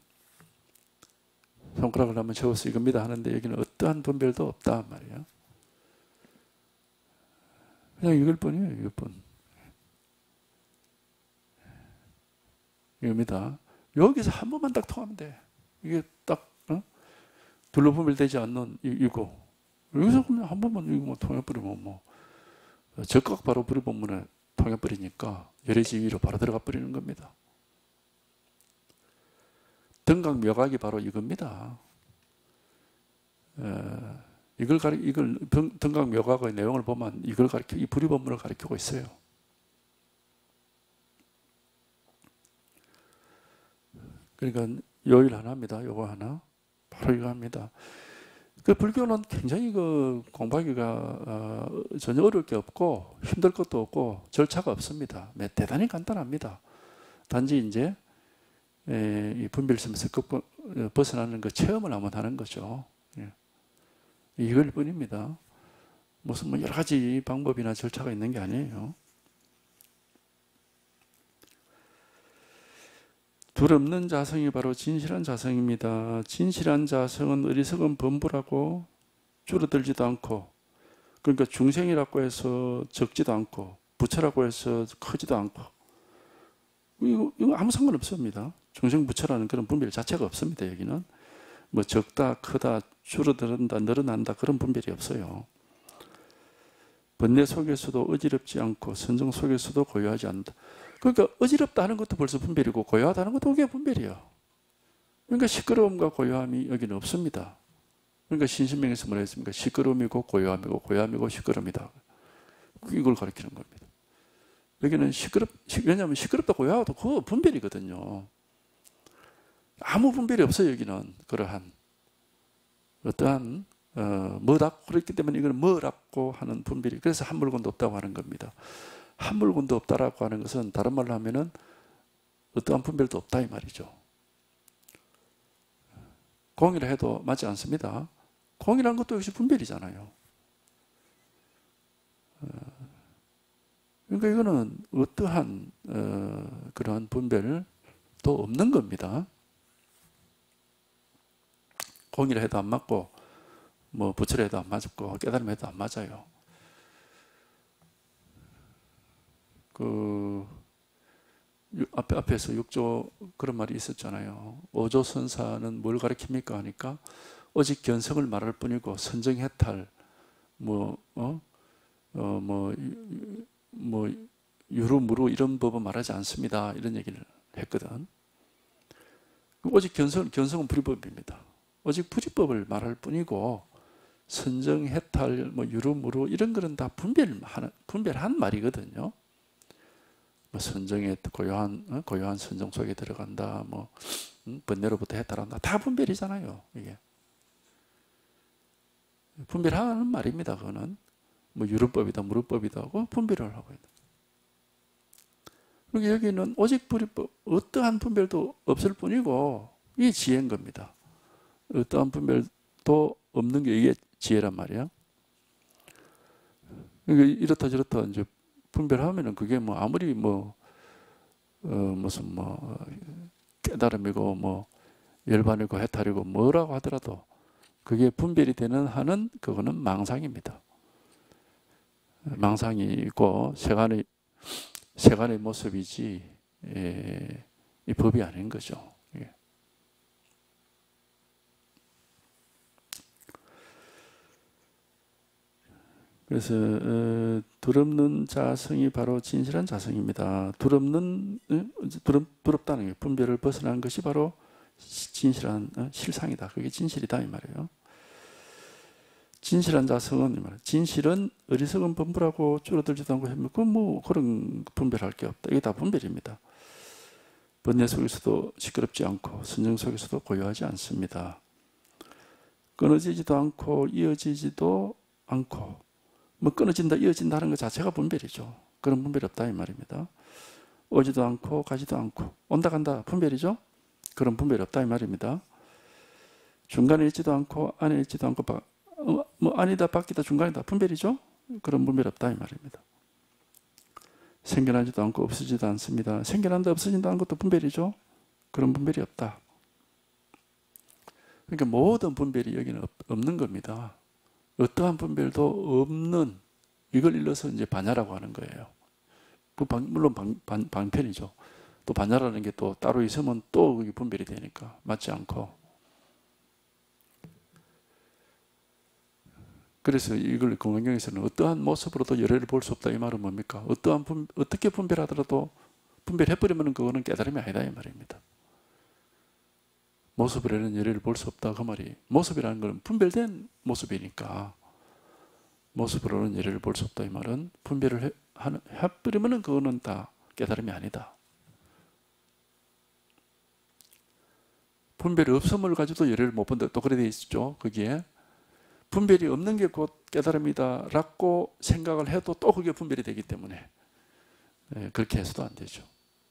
손가락을 한번 세워서 이겁니다 하는데 여기는 어떠한 분별도 없다 말이에요. 그냥 이걸 뿐이에요, 이걸 뿐. 이겁니다. 여기서 한 번만 딱 통하면 돼. 이게 딱, 어? 둘로 분별되지 않는 이, 이거. 여기서 그냥 한 번만 이거 뭐 통해버리면 뭐, 적각 바로 불의본문에 통해버리니까 열애지위로 바로 들어가 버리는 겁니다. 등각묘각이 바로 이겁니다. 에, 이걸 가리, 이걸 등각묘각의 내용을 보면 이걸 가리켜, 이 불의본문을 가리키고 있어요. 그러니까 요일 하나입니다. 요거 하나. 바로 이거 합니다. 그 불교는 굉장히 그 공부하기가 어, 전혀 어려울 게 없고 힘들 것도 없고 절차가 없습니다. 대단히 간단합니다. 단지 이제 에, 이 분별심에서 벗어나는 그 체험을 한번 하는 거죠. 예. 이걸 뿐입니다. 무슨 뭐 여러 가지 방법이나 절차가 있는 게 아니에요. 둘 없는 자성이 바로 진실한 자성입니다. 진실한 자성은 어리석은 범부라고 줄어들지도 않고, 그러니까 중생이라고 해서 적지도 않고 부처라고 해서 크지도 않고, 이거, 이거 아무 상관없습니다. 중생 부처라는 그런 분별 자체가 없습니다. 여기는 뭐 적다, 크다, 줄어든다, 늘어난다 그런 분별이 없어요. 번뇌 속에서도 어지럽지 않고 선정 속에서도 고요하지 않는다. 그러니까 어지럽다 하는 것도 벌써 분별이고 고요하다는 것도 그게 분별이에요. 그러니까 시끄러움과 고요함이 여기는 없습니다. 그러니까 신신명에서 뭐라 했습니까? 시끄러움이고 고요함이고 고요함이고 시끄러움이다. 이걸 가리키는 겁니다. 여기는 시끄럽, 왜냐하면 시끄럽다 고요하다 그거 분별이거든요. 아무 분별이 없어요. 여기는 그러한 어떠한 어, 뭐라고 그랬기 때문에 이건 뭐라고 하는 분별이, 그래서 한 물건도 없다고 하는 겁니다. 한 물건도 없다라고 하는 것은 다른 말로 하면은 어떠한 분별도 없다 이 말이죠. 공이라 해도 맞지 않습니다. 공이라는 것도 역시 분별이잖아요. 그러니까 이거는 어떠한 어, 그러한 분별도 없는 겁니다. 공이라 해도 안 맞고 뭐 부처에도 안 맞고 깨달음에도 안 맞아요. 그 앞에 앞에서 육조 그런 말이 있었잖아요. 오조선사는 뭘 가리킵니까 하니까 오직 견성을 말할 뿐이고 선정해탈 뭐 어? 어, 뭐, 뭐, 유루무루 이런 법은 말하지 않습니다. 이런 얘기를 했거든. 오직 견성, 견성은 불법입니다. 오직 불법을 말할 뿐이고, 선정해탈, 뭐, 유루무루 이런 거는 다 분별하는, 분별한 말이거든요. 뭐, 선정에 고요한, 어? 고요한 선정 속에 들어간다, 뭐, 음? 번뇌로부터 해탈한다. 다 분별이잖아요, 이게. 분별하는 말입니다, 그거는. 뭐 유루법이다, 무루법이다 하고 분별을 하고 있다. 그리고 여기는 오직 불이법, 어떠한 분별도 없을 뿐이고 이게 지혜인 겁니다. 어떠한 분별도 없는 게 이게 지혜란 말이야. 그러니까 이렇다 저렇다 이제 분별하면은 그게 뭐 아무리 뭐 어 무슨 뭐 깨달음이고 뭐 열반이고 해탈이고 뭐라고 하더라도 그게 분별이 되는 한은 그거는 망상입니다. 망상이 있고 세간의 세간의 모습이지 예, 이 법이 아닌 거죠. 예. 그래서 어, 두렵는 자성이 바로 진실한 자성입니다. 두렵는 두렵, 두렵다는 게 분별을 벗어난 것이 바로 진실한 어, 실상이다. 그게 진실이다 이 말이에요. 진실한 자성은 진실은 어리석은 분별하고 줄어들지도 않고 그 뭐 그런 분별할 게 없다. 이게 다 분별입니다. 번뇌 속에서도 시끄럽지 않고 선정 속에서도 고요하지 않습니다. 끊어지지도 않고 이어지지도 않고 뭐 끊어진다 이어진다 하는 것 자체가 분별이죠. 그런 분별이 없다 이 말입니다. 오지도 않고 가지도 않고 온다 간다 분별이죠. 그런 분별이 없다 이 말입니다. 중간에 있지도 않고 안에 있지도 않고 어, 뭐 아니다 바뀌다 중간이다 분별이죠. 그런 분별이 없다 이 말입니다. 생겨나지도 않고 없어지지도 않습니다. 생겨난다 없어진다 하는 것도 분별이죠. 그런 분별이 없다. 그러니까 모든 분별이 여기는 없는 겁니다. 어떠한 분별도 없는 이걸 일러서 이제 반야라고 하는 거예요. 물론 방, 방, 방편이죠. 또 반야라는 게 또 따로 있으면 또 그게 분별이 되니까 맞지 않고. 그래서 이걸 공안경에서는 어떠한 모습으로도 열애를 볼 수 없다 이 말은 뭡니까? 어떠한 분, 어떻게 분별하더라도 분별해버리면 그거는 깨달음이 아니다 이 말입니다. 모습으로는 열애를 볼 수 없다 그 말이 모습이라는 건 분별된 모습이니까 모습으로는 열애를 볼 수 없다 이 말은 분별을 해, 해버리면 그거는 다 깨달음이 아니다. 분별이 없음을 가지고도 열애를 못 본다 또 그래 돼 있죠. 거기에 분별이 없는 게 곧 깨달음이다 라고 생각을 해도 또 그게 분별이 되기 때문에 네, 그렇게 해서도 안 되죠.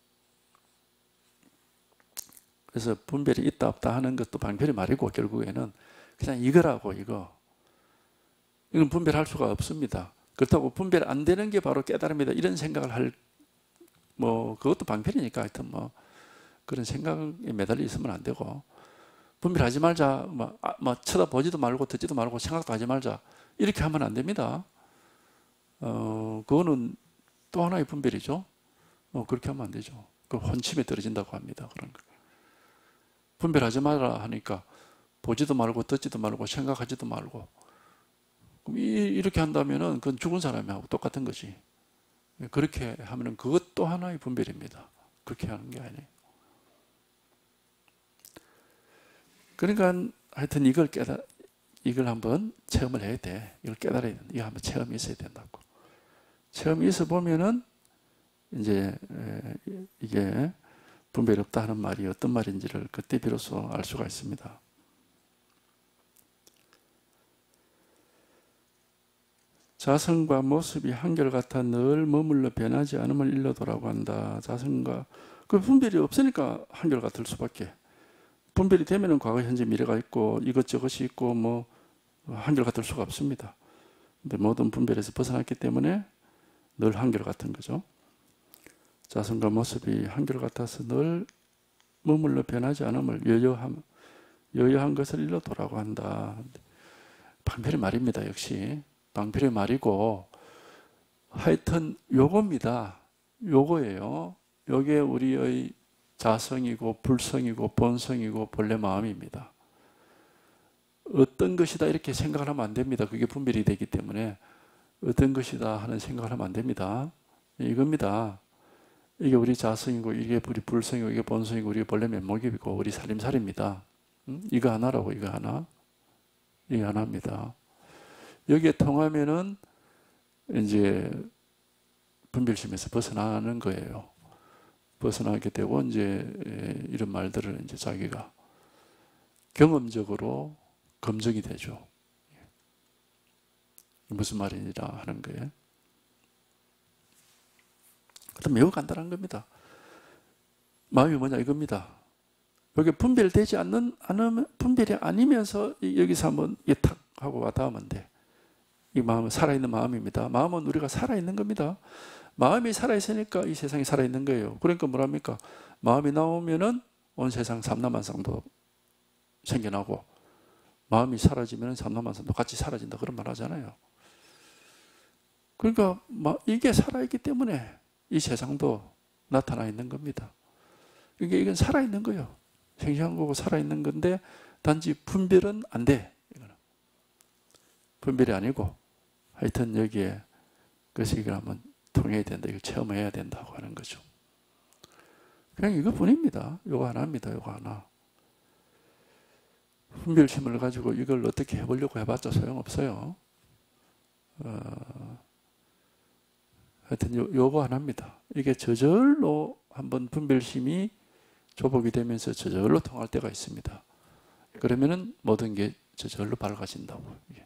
그래서 분별이 있다 없다 하는 것도 방편이 말이고 결국에는 그냥 이거라고 이거 이건 분별할 수가 없습니다. 그렇다고 분별 안 되는 게 바로 깨달음이다 이런 생각을 할 뭐 그것도 방편이니까 하여튼 뭐 그런 생각에 매달려 있으면 안 되고 분별하지 말자 뭐, 아, 뭐 쳐다보지도 말고 듣지도 말고 생각도 하지 말자 이렇게 하면 안 됩니다. 어 그거는 또 하나의 분별이죠. 어, 그렇게 하면 안 되죠. 그 혼침에 떨어진다고 합니다. 그런 거. 분별하지 말라 하니까 보지도 말고 듣지도 말고 생각하지도 말고 그럼 이, 이렇게 한다면은 그건 죽은 사람하고 똑같은 거지. 그렇게 하면은 그것도 하나의 분별입니다. 그렇게 하는 게 아니에요. 그러니까 하여튼 이걸 깨달 이걸 한번 체험을 해야 돼. 이걸 깨달아야 된다. 이거 한번 체험이 있어야 된다고. 체험이 있어 보면은 이제 이게 분별이 없다 하는 말이 어떤 말인지를 그때 비로소 알 수가 있습니다. 자성과 모습이 한결같아 늘 머물러 변하지 않음을 일러도라고 한다. 자성과 그 분별이 없으니까 한결같을 수밖에. 분별이 되면은 과거, 현재, 미래가 있고 이것저것이 있고 뭐 한결같을 수가 없습니다. 근데 모든 분별에서 벗어났기 때문에 늘 한결같은 거죠. 자성과 모습이 한결같아서 늘 머물러 변하지 않음을 여여함, 여여한 것을 일러도라고 한다. 방패의 말입니다. 역시 방패의 말이고 하여튼 요겁니다. 요거예요. 요게 우리의 자성이고 불성이고 본성이고 본래 마음입니다. 어떤 것이다 이렇게 생각을 하면 안 됩니다. 그게 분별이 되기 때문에 어떤 것이다 하는 생각을 하면 안 됩니다. 이겁니다. 이게 우리 자성이고 이게 우리 불성이고 이게 본성이고 우리 본래 면목이고 우리 살림살입니다. 음? 이거 하나라고 이거 하나. 이거 하나입니다. 여기에 통하면은 이제 분별심에서 벗어나는 거예요. 벗어나게 되고 이제 이런 말들을 이제 자기가 경험적으로 검증이 되죠. 무슨 말이니라 하는 거예요. 그럼 매우 간단한 겁니다. 마음이 뭐냐 이겁니다. 여기 분별되지 않는, 않으면, 분별이 아니면서 여기서 한번 예탁 하고 왔다 하면 돼. 이 마음은 살아있는 마음입니다. 마음은 우리가 살아있는 겁니다. 마음이 살아있으니까 이 세상이 살아있는 거예요. 그러니까 뭐랍니까? 마음이 나오면은 온 세상 삼라만상도 생겨나고, 마음이 사라지면 삼라만상도 같이 사라진다. 그런 말 하잖아요. 그러니까 이게 살아있기 때문에 이 세상도 나타나 있는 겁니다. 이게 이건 살아있는 거예요. 생생한 거고 살아있는 건데 단지 분별은 안 돼. 이거는. 분별이 아니고 하여튼 여기에 그래서 이걸 한번 통해야 된다. 이걸 체험해야 된다고 하는 거죠. 그냥 이것뿐입니다. 요거 하나입니다. 요거 하나. 분별심을 가지고 이걸 어떻게 해보려고 해봤자 소용없어요. 어, 하여튼 요, 요거 하나입니다. 이게 저절로 한번 분별심이 조복이 되면서 저절로 통할 때가 있습니다. 그러면은 모든 게 저절로 밝아진다고.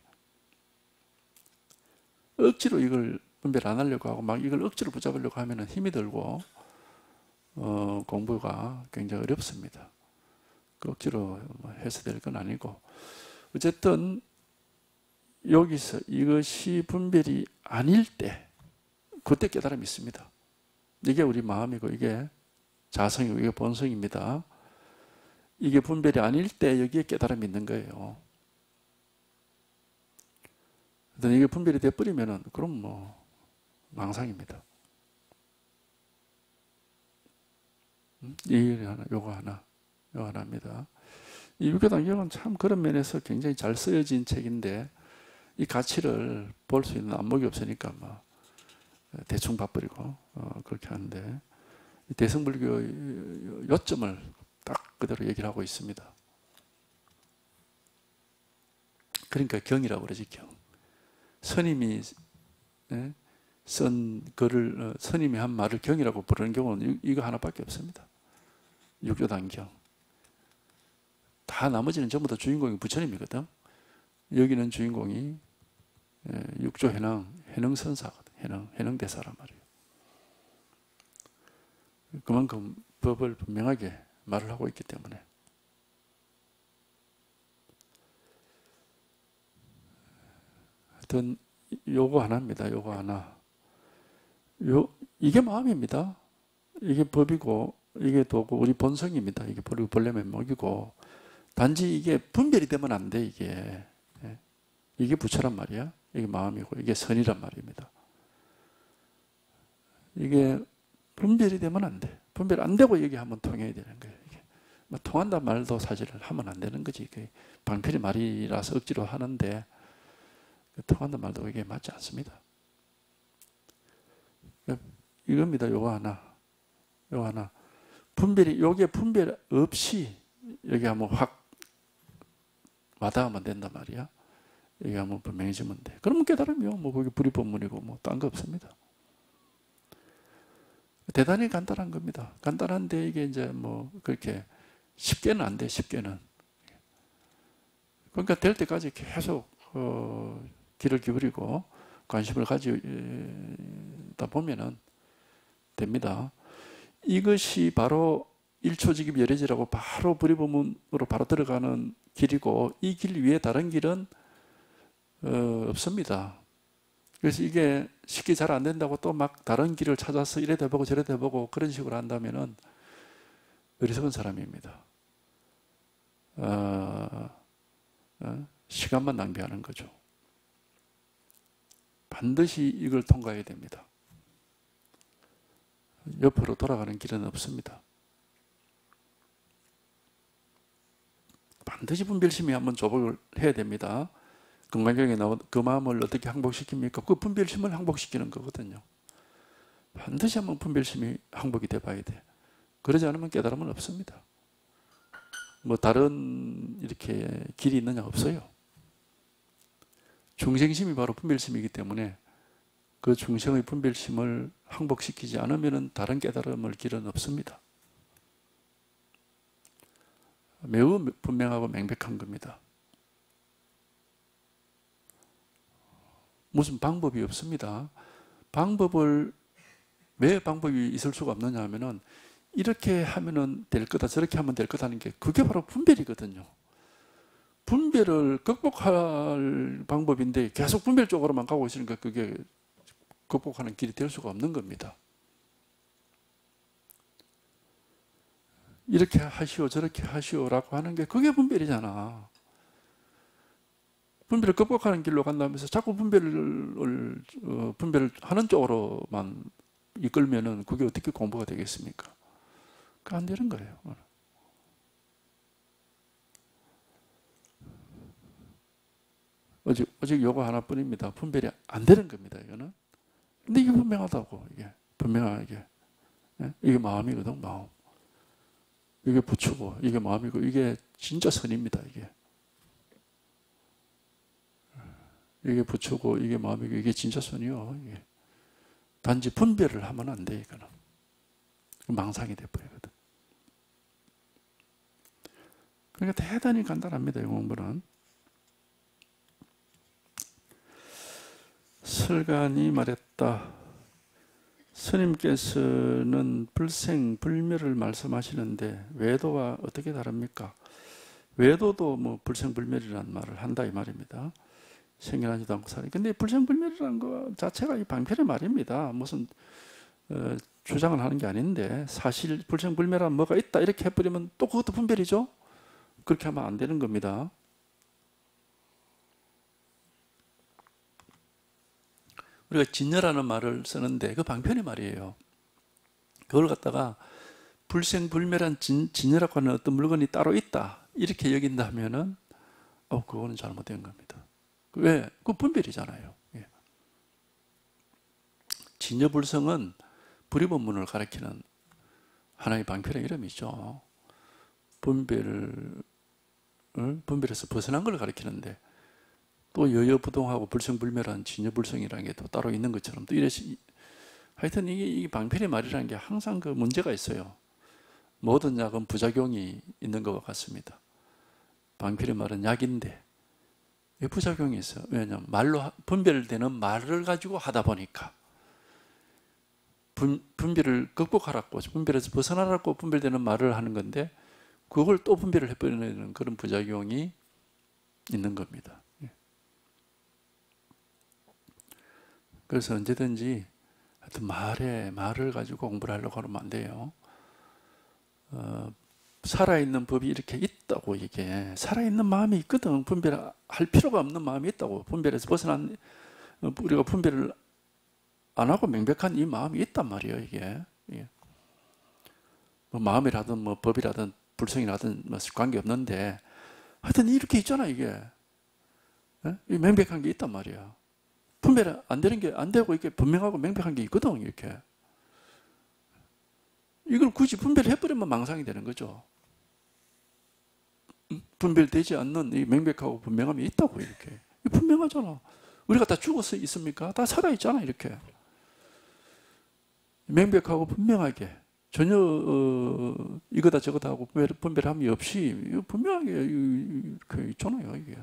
억지로 이걸 분별 안 하려고 하고 막 이걸 억지로 붙잡으려고 하면은 힘이 들고 어, 공부가 굉장히 어렵습니다. 그 억지로 해서 될 건 아니고 어쨌든 여기서 이것이 분별이 아닐 때 그때 깨달음이 있습니다. 이게 우리 마음이고 이게 자성이고 이게 본성입니다. 이게 분별이 아닐 때 여기에 깨달음이 있는 거예요. 이게 분별이 돼버리면은 그럼 뭐 망상입니다. 이 하나, 요거 하나, 요거 하나입니다. 이 유교단경은 참 그런 면에서 굉장히 잘 쓰여진 책인데 이 가치를 볼 수 있는 안목이 없으니까 뭐 대충 봐버리고 어, 그렇게 하는데 대승불교의 요점을 딱 그대로 얘기를 하고 있습니다. 그러니까 경이라고 그러지 경. 스님이 네? 쓴 글을 스님이 한 말을 경이라고 부르는 경우는 이거 하나밖에 없습니다. 육조단경. 다 나머지는 전부 다 주인공이 부처님이거든. 여기는 주인공이 육조해능, 해능선사거든. 해능, 해능대사란 말이에요. 그만큼 법을 분명하게 말을 하고 있기 때문에. 하여튼 요거 하나입니다. 요거 하나. 요 이게 마음입니다. 이게 법이고 이게 도고 우리 본성입니다. 이게 본래 면목이고 단지 이게 분별이 되면 안 돼. 이게 이게 부처란 말이야. 이게 마음이고 이게 선이란 말입니다. 이게 분별이 되면 안 돼. 분별 안 되고 여기 한번 통해야 되는 거예요. 이게 뭐 통한단 말도 사실 하면 안 되는 거지. 방편의 말이라서 억지로 하는데 통한단 말도 이게 맞지 않습니다. 이겁니다. 요거 하나. 요거 하나. 분별이, 요게 분별 없이 여기 한번 확 와닿으면 된단 말이야. 여기 한번 분명해지면 돼. 그러면 깨달으면 뭐 거기 불이법문이고 뭐 딴 거 없습니다. 대단히 간단한 겁니다. 간단한데 이게 이제 뭐 그렇게 쉽게는 안 돼. 쉽게는. 그러니까 될 때까지 계속 어, 귀를 기울이고 관심을 가지다 보면은 됩니다. 이것이 바로 일초직입 열애지라고 바로 불이법문으로 바로 들어가는 길이고 이 길 위에 다른 길은 어, 없습니다. 그래서 이게 쉽게 잘 안 된다고 또 막 다른 길을 찾아서 이래도 해보고 저래도 해보고 그런 식으로 한다면은 어리석은 사람입니다. 어, 어, 시간만 낭비하는 거죠. 반드시 이걸 통과해야 됩니다. 옆으로 돌아가는 길은 없습니다. 반드시 분별심이 한번 조복을 해야 됩니다. 건강경에 나온 그 마음을 어떻게 항복시킵니까? 그 분별심을 항복시키는 거거든요. 반드시 한번 분별심이 항복이 돼 봐야 돼. 그러지 않으면 깨달음은 없습니다. 뭐 다른 이렇게 길이 있느냐 없어요. 중생심이 바로 분별심이기 때문에 그 중생의 분별심을 항복시키지 않으면 다른 깨달음을 길은 없습니다. 매우 분명하고 명백한 겁니다. 무슨 방법이 없습니다. 방법을, 왜 방법이 있을 수가 없느냐 하면은 이렇게 하면은 될 거다, 저렇게 하면 될 거다는 게 그게 바로 분별이거든요. 분별을 극복할 방법인데 계속 분별 쪽으로만 가고 있으니까 그게 극복하는 길이 될 수가 없는 겁니다. 이렇게 하시오, 저렇게 하시오라고 하는 게 그게 분별이잖아. 분별을 극복하는 길로 간다면서 자꾸 분별을, 어, 분별을 하는 쪽으로만 이끌면은 그게 어떻게 공부가 되겠습니까? 그 안 되는 거예요. 오직, 오직 요거 하나뿐입니다. 분별이 안 되는 겁니다, 이거는. 근데 이게 분명하다고, 이게. 분명하게. 예? 이게 마음이거든, 마음. 이게 부추고, 이게 마음이고, 이게 진짜 선입니다, 이게. 이게 부추고, 이게 마음이고, 이게 진짜 선이요. 이게. 단지 분별을 하면 안 돼, 이거는. 망상이 돼버리거든. 그러니까 대단히 간단합니다, 이 공부는. 설간이 말했다. 스님께서는 불생불멸을 말씀하시는데 외도와 어떻게 다릅니까? 외도도 뭐 불생불멸이라는 말을 한다 이 말입니다. 생겨나지도 않고 살이. 근데 불생불멸이라는 거 자체가 이 방편의 말입니다. 무슨 어, 주장을 하는 게 아닌데 사실 불생불멸한 뭐가 있다 이렇게 해버리면 또 그것도 분별이죠. 그렇게 하면 안 되는 겁니다. 우리가 진여라는 말을 쓰는데 그 방편의 말이에요. 그걸 갖다가 불생불멸한 진, 진여라고 하는 어떤 물건이 따로 있다 이렇게 여긴다면은 어 그거는 잘못된 겁니다. 왜? 그 분별이잖아요. 예. 진여불성은 불이본문을 가리키는 하나의 방편의 이름이죠. 분별을 분별에서 벗어난 걸 가리키는데 또 여여부동하고 불생불멸한 진여불성이라는 게 또 따로 있는 것처럼 또 이래시 하여튼 이게 이 방편의 말이라는 게 항상 그 문제가 있어요. 모든 약은 부작용이 있는 것과 같습니다. 방편의 말은 약인데 왜 부작용이 있어요? 왜냐하면 말로 분별되는 말을 가지고 하다 보니까 분, 분별을 극복하라고 분별에서 벗어나라고 분별되는 말을 하는 건데 그걸 또 분별을 해버리는 그런 부작용이 있는 겁니다. 그래서 언제든지 하여튼 말에 말을 가지고 공부를 하려고 하면 안 돼요. 어, 살아있는 법이 이렇게 있다고 이게 살아있는 마음이 있거든. 분별할 필요가 없는 마음이 있다고. 분별에서 벗어난 우리가 분별을 안 하고 명백한 이 마음이 있단 말이에요. 이게, 이게. 뭐 마음이라든 뭐 법이라든 불성이라든 뭐 관계 없는데 하여튼 이렇게 있잖아 이게. 예? 명백한 게 있단 말이야. 분별 안 되는 게 안 되고 이게 분명하고 명백한 게 있거든 이렇게. 이걸 굳이 분별해버리면 망상이 되는 거죠. 분별되지 않는 이 명백하고 분명함이 있다고 이렇게. 분명하잖아. 우리가 다 죽어서 있습니까? 다 살아있잖아 이렇게. 명백하고 분명하게 전혀 어, 이거다 저거다 하고 분별함이 없이 분명하게 이렇게 있잖아요 이게.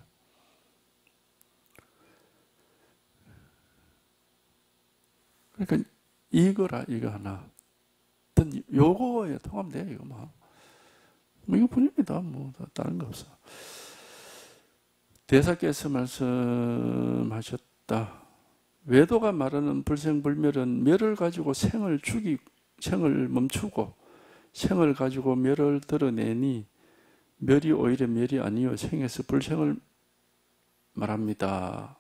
그러니까 이거라 이거 하나. 어떤 요거에 통하면 돼 이거 뭐. 뭐 이거뿐입니다. 뭐 다른 거 없어. 대사께서 말씀하셨다. 외도가 말하는 불생불멸은 멸을 가지고 생을 죽이 생을 멈추고 생을 가지고 멸을 드러내니 멸이 오히려 멸이 아니요 생에서 불생을 말합니다.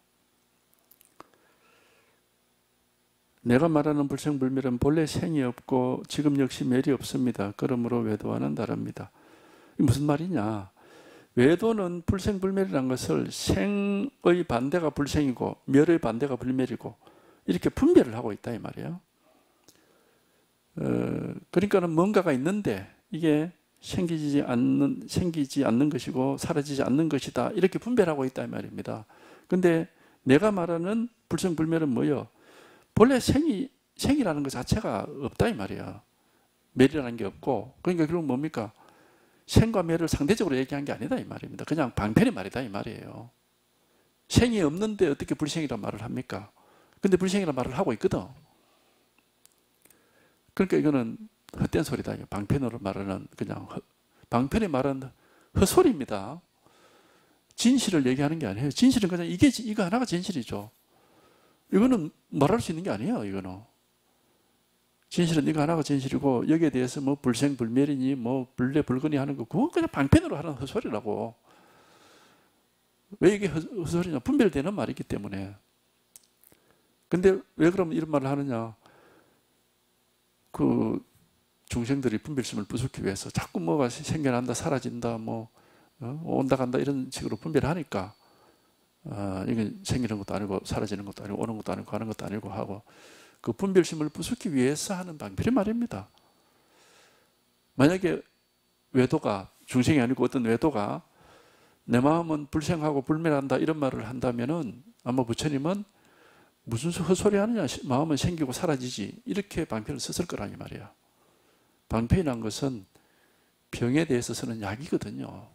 내가 말하는 불생불멸은 본래 생이 없고 지금 역시 멸이 없습니다. 그러므로 외도와는 다릅니다. 무슨 말이냐? 외도는 불생불멸이라는 것을 생의 반대가 불생이고 멸의 반대가 불멸이고 이렇게 분별을 하고 있다 이 말이에요. 어, 그러니까는 뭔가가 있는데 이게 생기지 않는 생기지 않는 것이고 사라지지 않는 것이다 이렇게 분별하고 있다 이 말입니다. 근데 내가 말하는 불생불멸은 뭐예요? 본래 생이 생이라는 것 자체가 없다 이 말이야. 멸이라는 게 없고 그러니까 결국 뭡니까? 생과 멸을 상대적으로 얘기한 게 아니다 이 말입니다. 그냥 방편의 말이다 이 말이에요. 생이 없는데 어떻게 불생이란 말을 합니까? 근데 불생이란 말을 하고 있거든. 그러니까 이거는 헛된 소리다. 방편으로 말하는 그냥 허, 방편의 말은 헛소리입니다. 진실을 얘기하는 게 아니에요. 진실은 그냥 이게 이거 하나가 진실이죠. 이거는 말할 수 있는 게 아니에요. 이거는 진실은 이거 하나가 진실이고 여기에 대해서 뭐 불생불멸이니 뭐 불례불근이 하는 거 그건 그냥 방편으로 하는 헛소리라고. 왜 이게 헛소리냐? 분별되는 말이기 때문에. 근데 왜 그러면 이런 말을 하느냐? 그 중생들이 분별심을 부수기 위해서 자꾸 뭐가 생겨난다, 사라진다, 뭐 어? 온다 간다 이런 식으로 분별하니까 어, 이게 생기는 것도 아니고 사라지는 것도 아니고 오는 것도 아니고 가는 것도 아니고 하고 그 분별심을 부수기 위해서 하는 방편의 말입니다. 만약에 외도가 중생이 아니고 어떤 외도가 내 마음은 불생하고 불멸한다 이런 말을 한다면은 아마 부처님은 무슨 헛소리 하느냐 마음은 생기고 사라지지 이렇게 방편을 썼을 거라니 말이야. 방편이란 것은 병에 대해서 쓰는 약이거든요.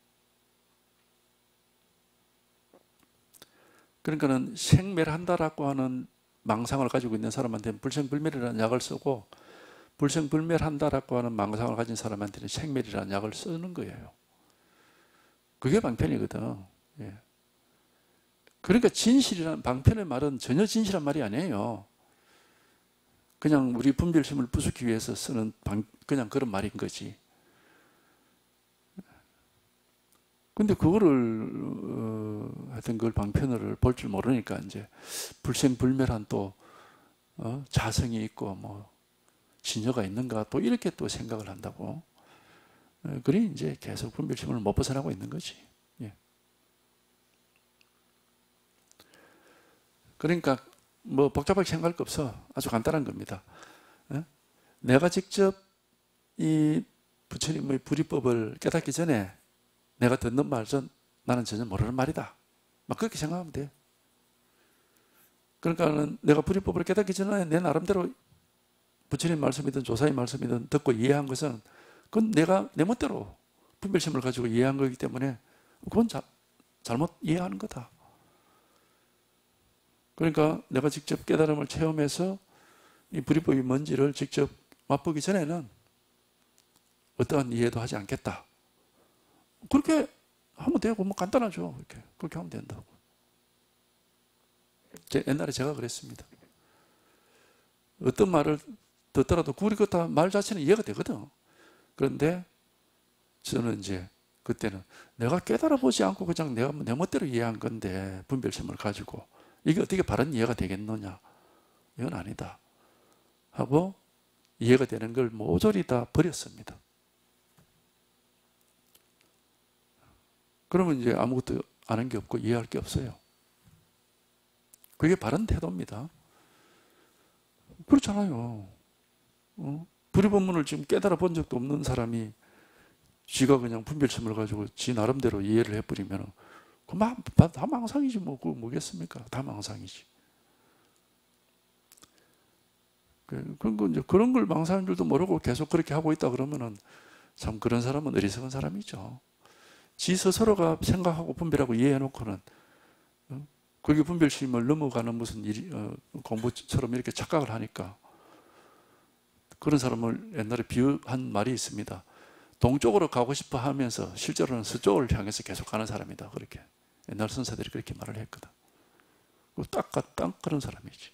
그러니까는 생멸한다라고 하는 망상을 가지고 있는 사람한테는 불생불멸이라는 약을 쓰고 불생불멸한다라고 하는 망상을 가진 사람한테는 생멸이라는 약을 쓰는 거예요. 그게 방편이거든. 예. 그러니까 진실이라는 방편의 말은 전혀 진실한 말이 아니에요. 그냥 우리 분별심을 부수기 위해서 쓰는 방, 그냥 그런 말인 거지. 근데 그거를 어, 하여튼 그걸 방편을 볼 줄 모르니까 이제 불생불멸한 또 어, 자성이 있고 뭐 진여가 있는가 또 이렇게 또 생각을 한다고. 어, 그리 이제 계속 분별심을 못 벗어나고 있는 거지. 예. 그러니까 뭐 복잡하게 생각할 거 없어. 아주 간단한 겁니다. 어? 내가 직접 이 부처님의 불이법을 깨닫기 전에 내가 듣는 말 전 나는 전혀 모르는 말이다. 막 그렇게 생각하면 돼. 그러니까는 내가 불이법을 깨닫기 전에 내 나름대로 부처님 말씀이든 조사의 말씀이든 듣고 이해한 것은 그건 내가 내 멋대로 분별심을 가지고 이해한 거기 때문에 그건 자, 잘못 이해하는 거다. 그러니까 내가 직접 깨달음을 체험해서 이 불이법이 뭔지를 직접 맛보기 전에는 어떠한 이해도 하지 않겠다. 그렇게 하면 되고 뭐 간단하죠. 이렇게 그렇게 하면 된다고. 제, 옛날에 제가 그랬습니다. 어떤 말을 듣더라도 우리 그말 자체는 이해가 되거든. 그런데 저는 이제 그때는 내가 깨달아 보지 않고 그냥 내가 내 멋대로 이해한 건데 분별심을 가지고 이게 어떻게 바른 이해가 되겠느냐? 이건 아니다. 하고 이해가 되는 걸 모조리 다 버렸습니다. 그러면 이제 아무것도 아는 게 없고 이해할 게 없어요. 그게 바른 태도입니다. 그렇잖아요. 어? 불이법문을 지금 깨달아 본 적도 없는 사람이 지가 그냥 분별심을 가지고 지 나름대로 이해를 해버리면 다 망상이지 뭐 그거 뭐겠습니까? 다 망상이지. 그런 거 이제 그런 걸 망상인 줄도 모르고 계속 그렇게 하고 있다 그러면은 참 그런 사람은 어리석은 사람이죠. 지 스스로가 생각하고 분별하고 이해해놓고는 그게 분별심을 넘어가는 무슨 일이, 어, 공부처럼 이렇게 착각을 하니까 그런 사람을 옛날에 비유한 말이 있습니다. 동쪽으로 가고 싶어 하면서 실제로는 서쪽을 향해서 계속 가는 사람이다. 그렇게 옛날 선사들이 그렇게 말을 했거든. 딱, 딱 그런 사람이지.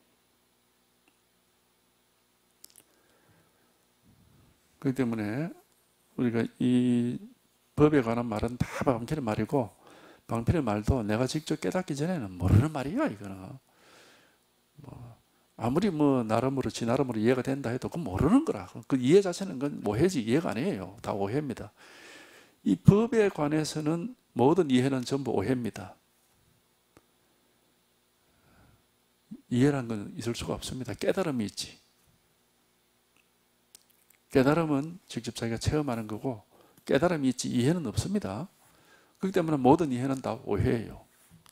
그렇기 때문에 우리가 이 법에 관한 말은 다 방편의 말이고 방편의 말도 내가 직접 깨닫기 전에는 모르는 말이야, 이거는. 뭐 아무리 뭐 나름으로 지 나름으로 이해가 된다 해도 그건 모르는 거라. 그 이해 자체는 그건 오해지 이해가 아니에요. 다 오해입니다. 이 법에 관해서는 모든 이해는 전부 오해입니다. 이해란 건 있을 수가 없습니다. 깨달음이 있지. 깨달음은 직접 자기가 체험하는 거고 깨달음이 있지 이해는 없습니다. 그렇기 때문에 모든 이해는 다 오해예요.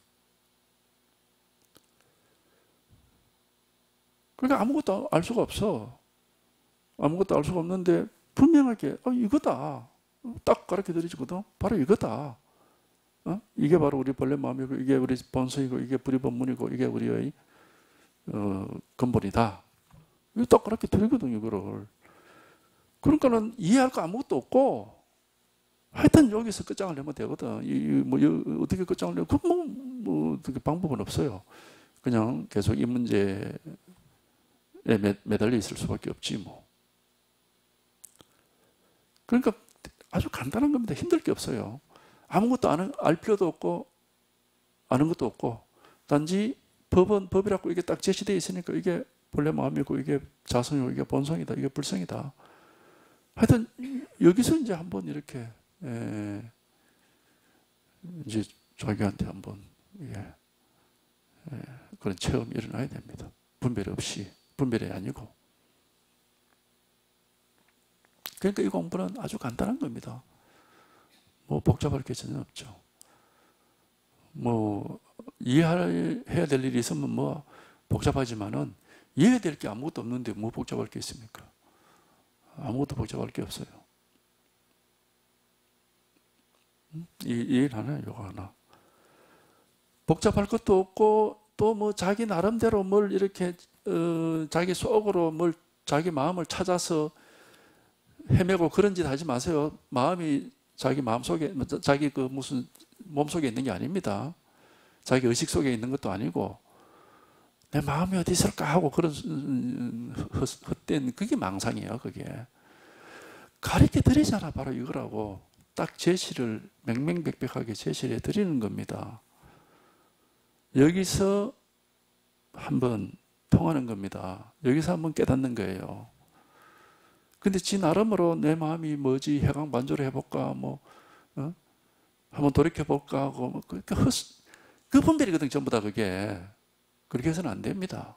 그러니까 아무것도 알 수가 없어. 아무것도 알 수가 없는데 분명하게 어, 이거다. 딱 가르쳐 드리거든. 바로 이거다. 어? 이게 바로 우리 본래 마음이고 이게 우리 본성이고 이게 불의 본문이고 이게 우리의 어, 근본이다. 이거 딱 가르쳐 드리거든, 이거를. 그러니까는 이해할 거 아무것도 없고 하여튼 여기서 끝장을 내면 되거든. 이, 뭐, 어떻게 끝장을 내면, 그 뭐, 뭐, 어떻게 방법은 없어요. 그냥 계속 이 문제에 매, 매달려 있을 수밖에 없지, 뭐. 그러니까 아주 간단한 겁니다. 힘들 게 없어요. 아무것도 아는, 알 필요도 없고, 아는 것도 없고, 단지 법은 법이라고 이게 딱 제시되어 있으니까 이게 본래 마음이고, 이게 자성이고, 이게 본성이다, 이게 불성이다. 하여튼, 여기서 이제 한번 이렇게, 에, 이제 자기한테 한번, 예, 예, 그런 체험이 일어나야 됩니다. 분별 없이, 분별이 아니고. 그러니까 이 공부는 아주 간단한 겁니다. 뭐 복잡할 게 전혀 없죠. 뭐 이해해야 될 일이 있으면 뭐 복잡하지만은 이해될 게 아무것도 없는데 뭐 복잡할 게 있습니까? 아무것도 복잡할 게 없어요. 이, 일 하나, 요거 하나. 복잡할 것도 없고 또 뭐 자기 나름대로 뭘 이렇게 어, 자기 속으로 뭘 자기 마음을 찾아서 헤매고 그런 짓 하지 마세요. 마음이 자기 마음 속에, 자기 그 무슨 몸 속에 있는 게 아닙니다. 자기 의식 속에 있는 것도 아니고 내 마음이 어디 있을까 하고 그런 헛된 그게 망상이에요. 그게 가르쳐 드리잖아. 바로 이거라고 딱 제시를 맹맹백백하게 제시를 해드리는 겁니다. 여기서 한번 통하는 겁니다. 여기서 한번 깨닫는 거예요. 근데 지 나름으로 내 마음이 뭐지 해강반조를 해볼까 뭐 어? 한번 돌이켜볼까 하고 뭐 그, 그, 그 분별이거든 전부 다 그게. 그렇게 해서는 안 됩니다.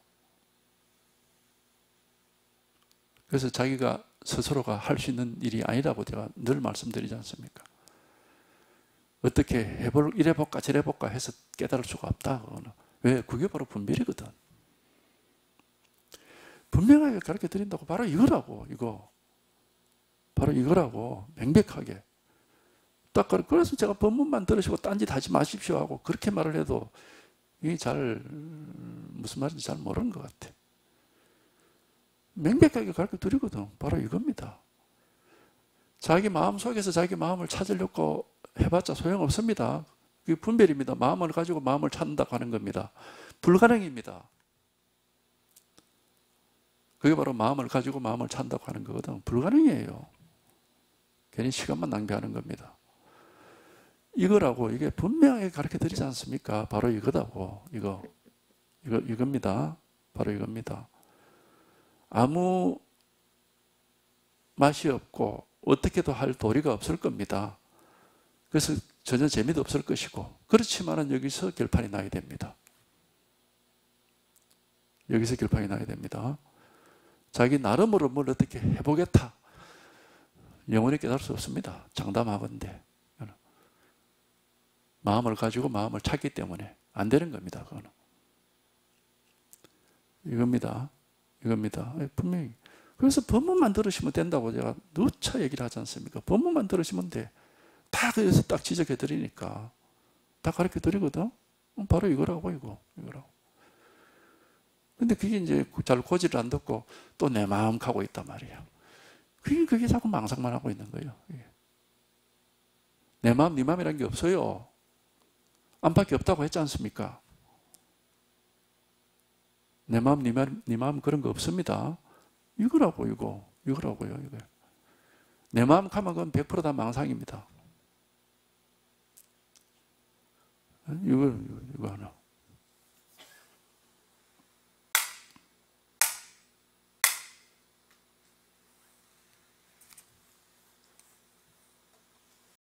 그래서 자기가 스스로가 할 수 있는 일이 아니라고 제가 늘 말씀드리지 않습니까? 어떻게 해볼, 이래볼까 저래볼까 해서 깨달을 수가 없다. 그거는. 왜? 그게 바로 분별이거든. 분명하게 가르쳐 드린다고 바로 이거라고. 이거. 바로 이거라고. 명백하게. 딱 그래서 제가 법문만 들으시고 딴짓 하지 마십시오 하고 그렇게 말을 해도 이게 잘 무슨 말인지 잘 모르는 것 같아. 명백하게 가르쳐 드리거든. 바로 이겁니다. 자기 마음 속에서 자기 마음을 찾으려고 해봤자 소용없습니다. 그게 분별입니다. 마음을 가지고 마음을 찾는다고 하는 겁니다. 불가능입니다. 그게 바로 마음을 가지고 마음을 찾는다고 하는 거거든. 불가능이에요. 괜히 시간만 낭비하는 겁니다. 이거라고 이게 분명하게 가르쳐 드리지 않습니까? 바로 이거다고. 이거. 이거, 이겁니다. 바로 이겁니다. 아무 맛이 없고 어떻게도 할 도리가 없을 겁니다. 그래서 전혀 재미도 없을 것이고 그렇지만은 여기서 결판이 나야 됩니다. 여기서 결판이 나야 됩니다. 자기 나름으로 뭘 어떻게 해보겠다. 영원히 깨달을 수 없습니다. 장담하건대. 마음을 가지고 마음을 찾기 때문에 안 되는 겁니다. 그거는. 이겁니다. 이겁니다. 분명히. 그래서 법문만 들으시면 된다고 제가 누차 얘기를 하지 않습니까? 법문만 들으시면 돼. 다 그래서 딱 지적해 드리니까. 다 가르쳐 드리거든. 바로 이거라고, 이거. 이거라고. 근데 그게 이제 잘 고지를 안 듣고 또 내 마음 가고 있단 말이에요. 그게, 그게 자꾸 망상만 하고 있는 거예요. 내 마음, 네 마음이라는 게 없어요. 안팎에 없다고 했지 않습니까? 내 마음, 네 마음, 네 마음 그런 거 없습니다. 이거라고, 이거. 이거라고요, 이거. 내 마음 가면 그건 백 퍼센트 다 망상입니다. 이거, 이거, 이거 하나.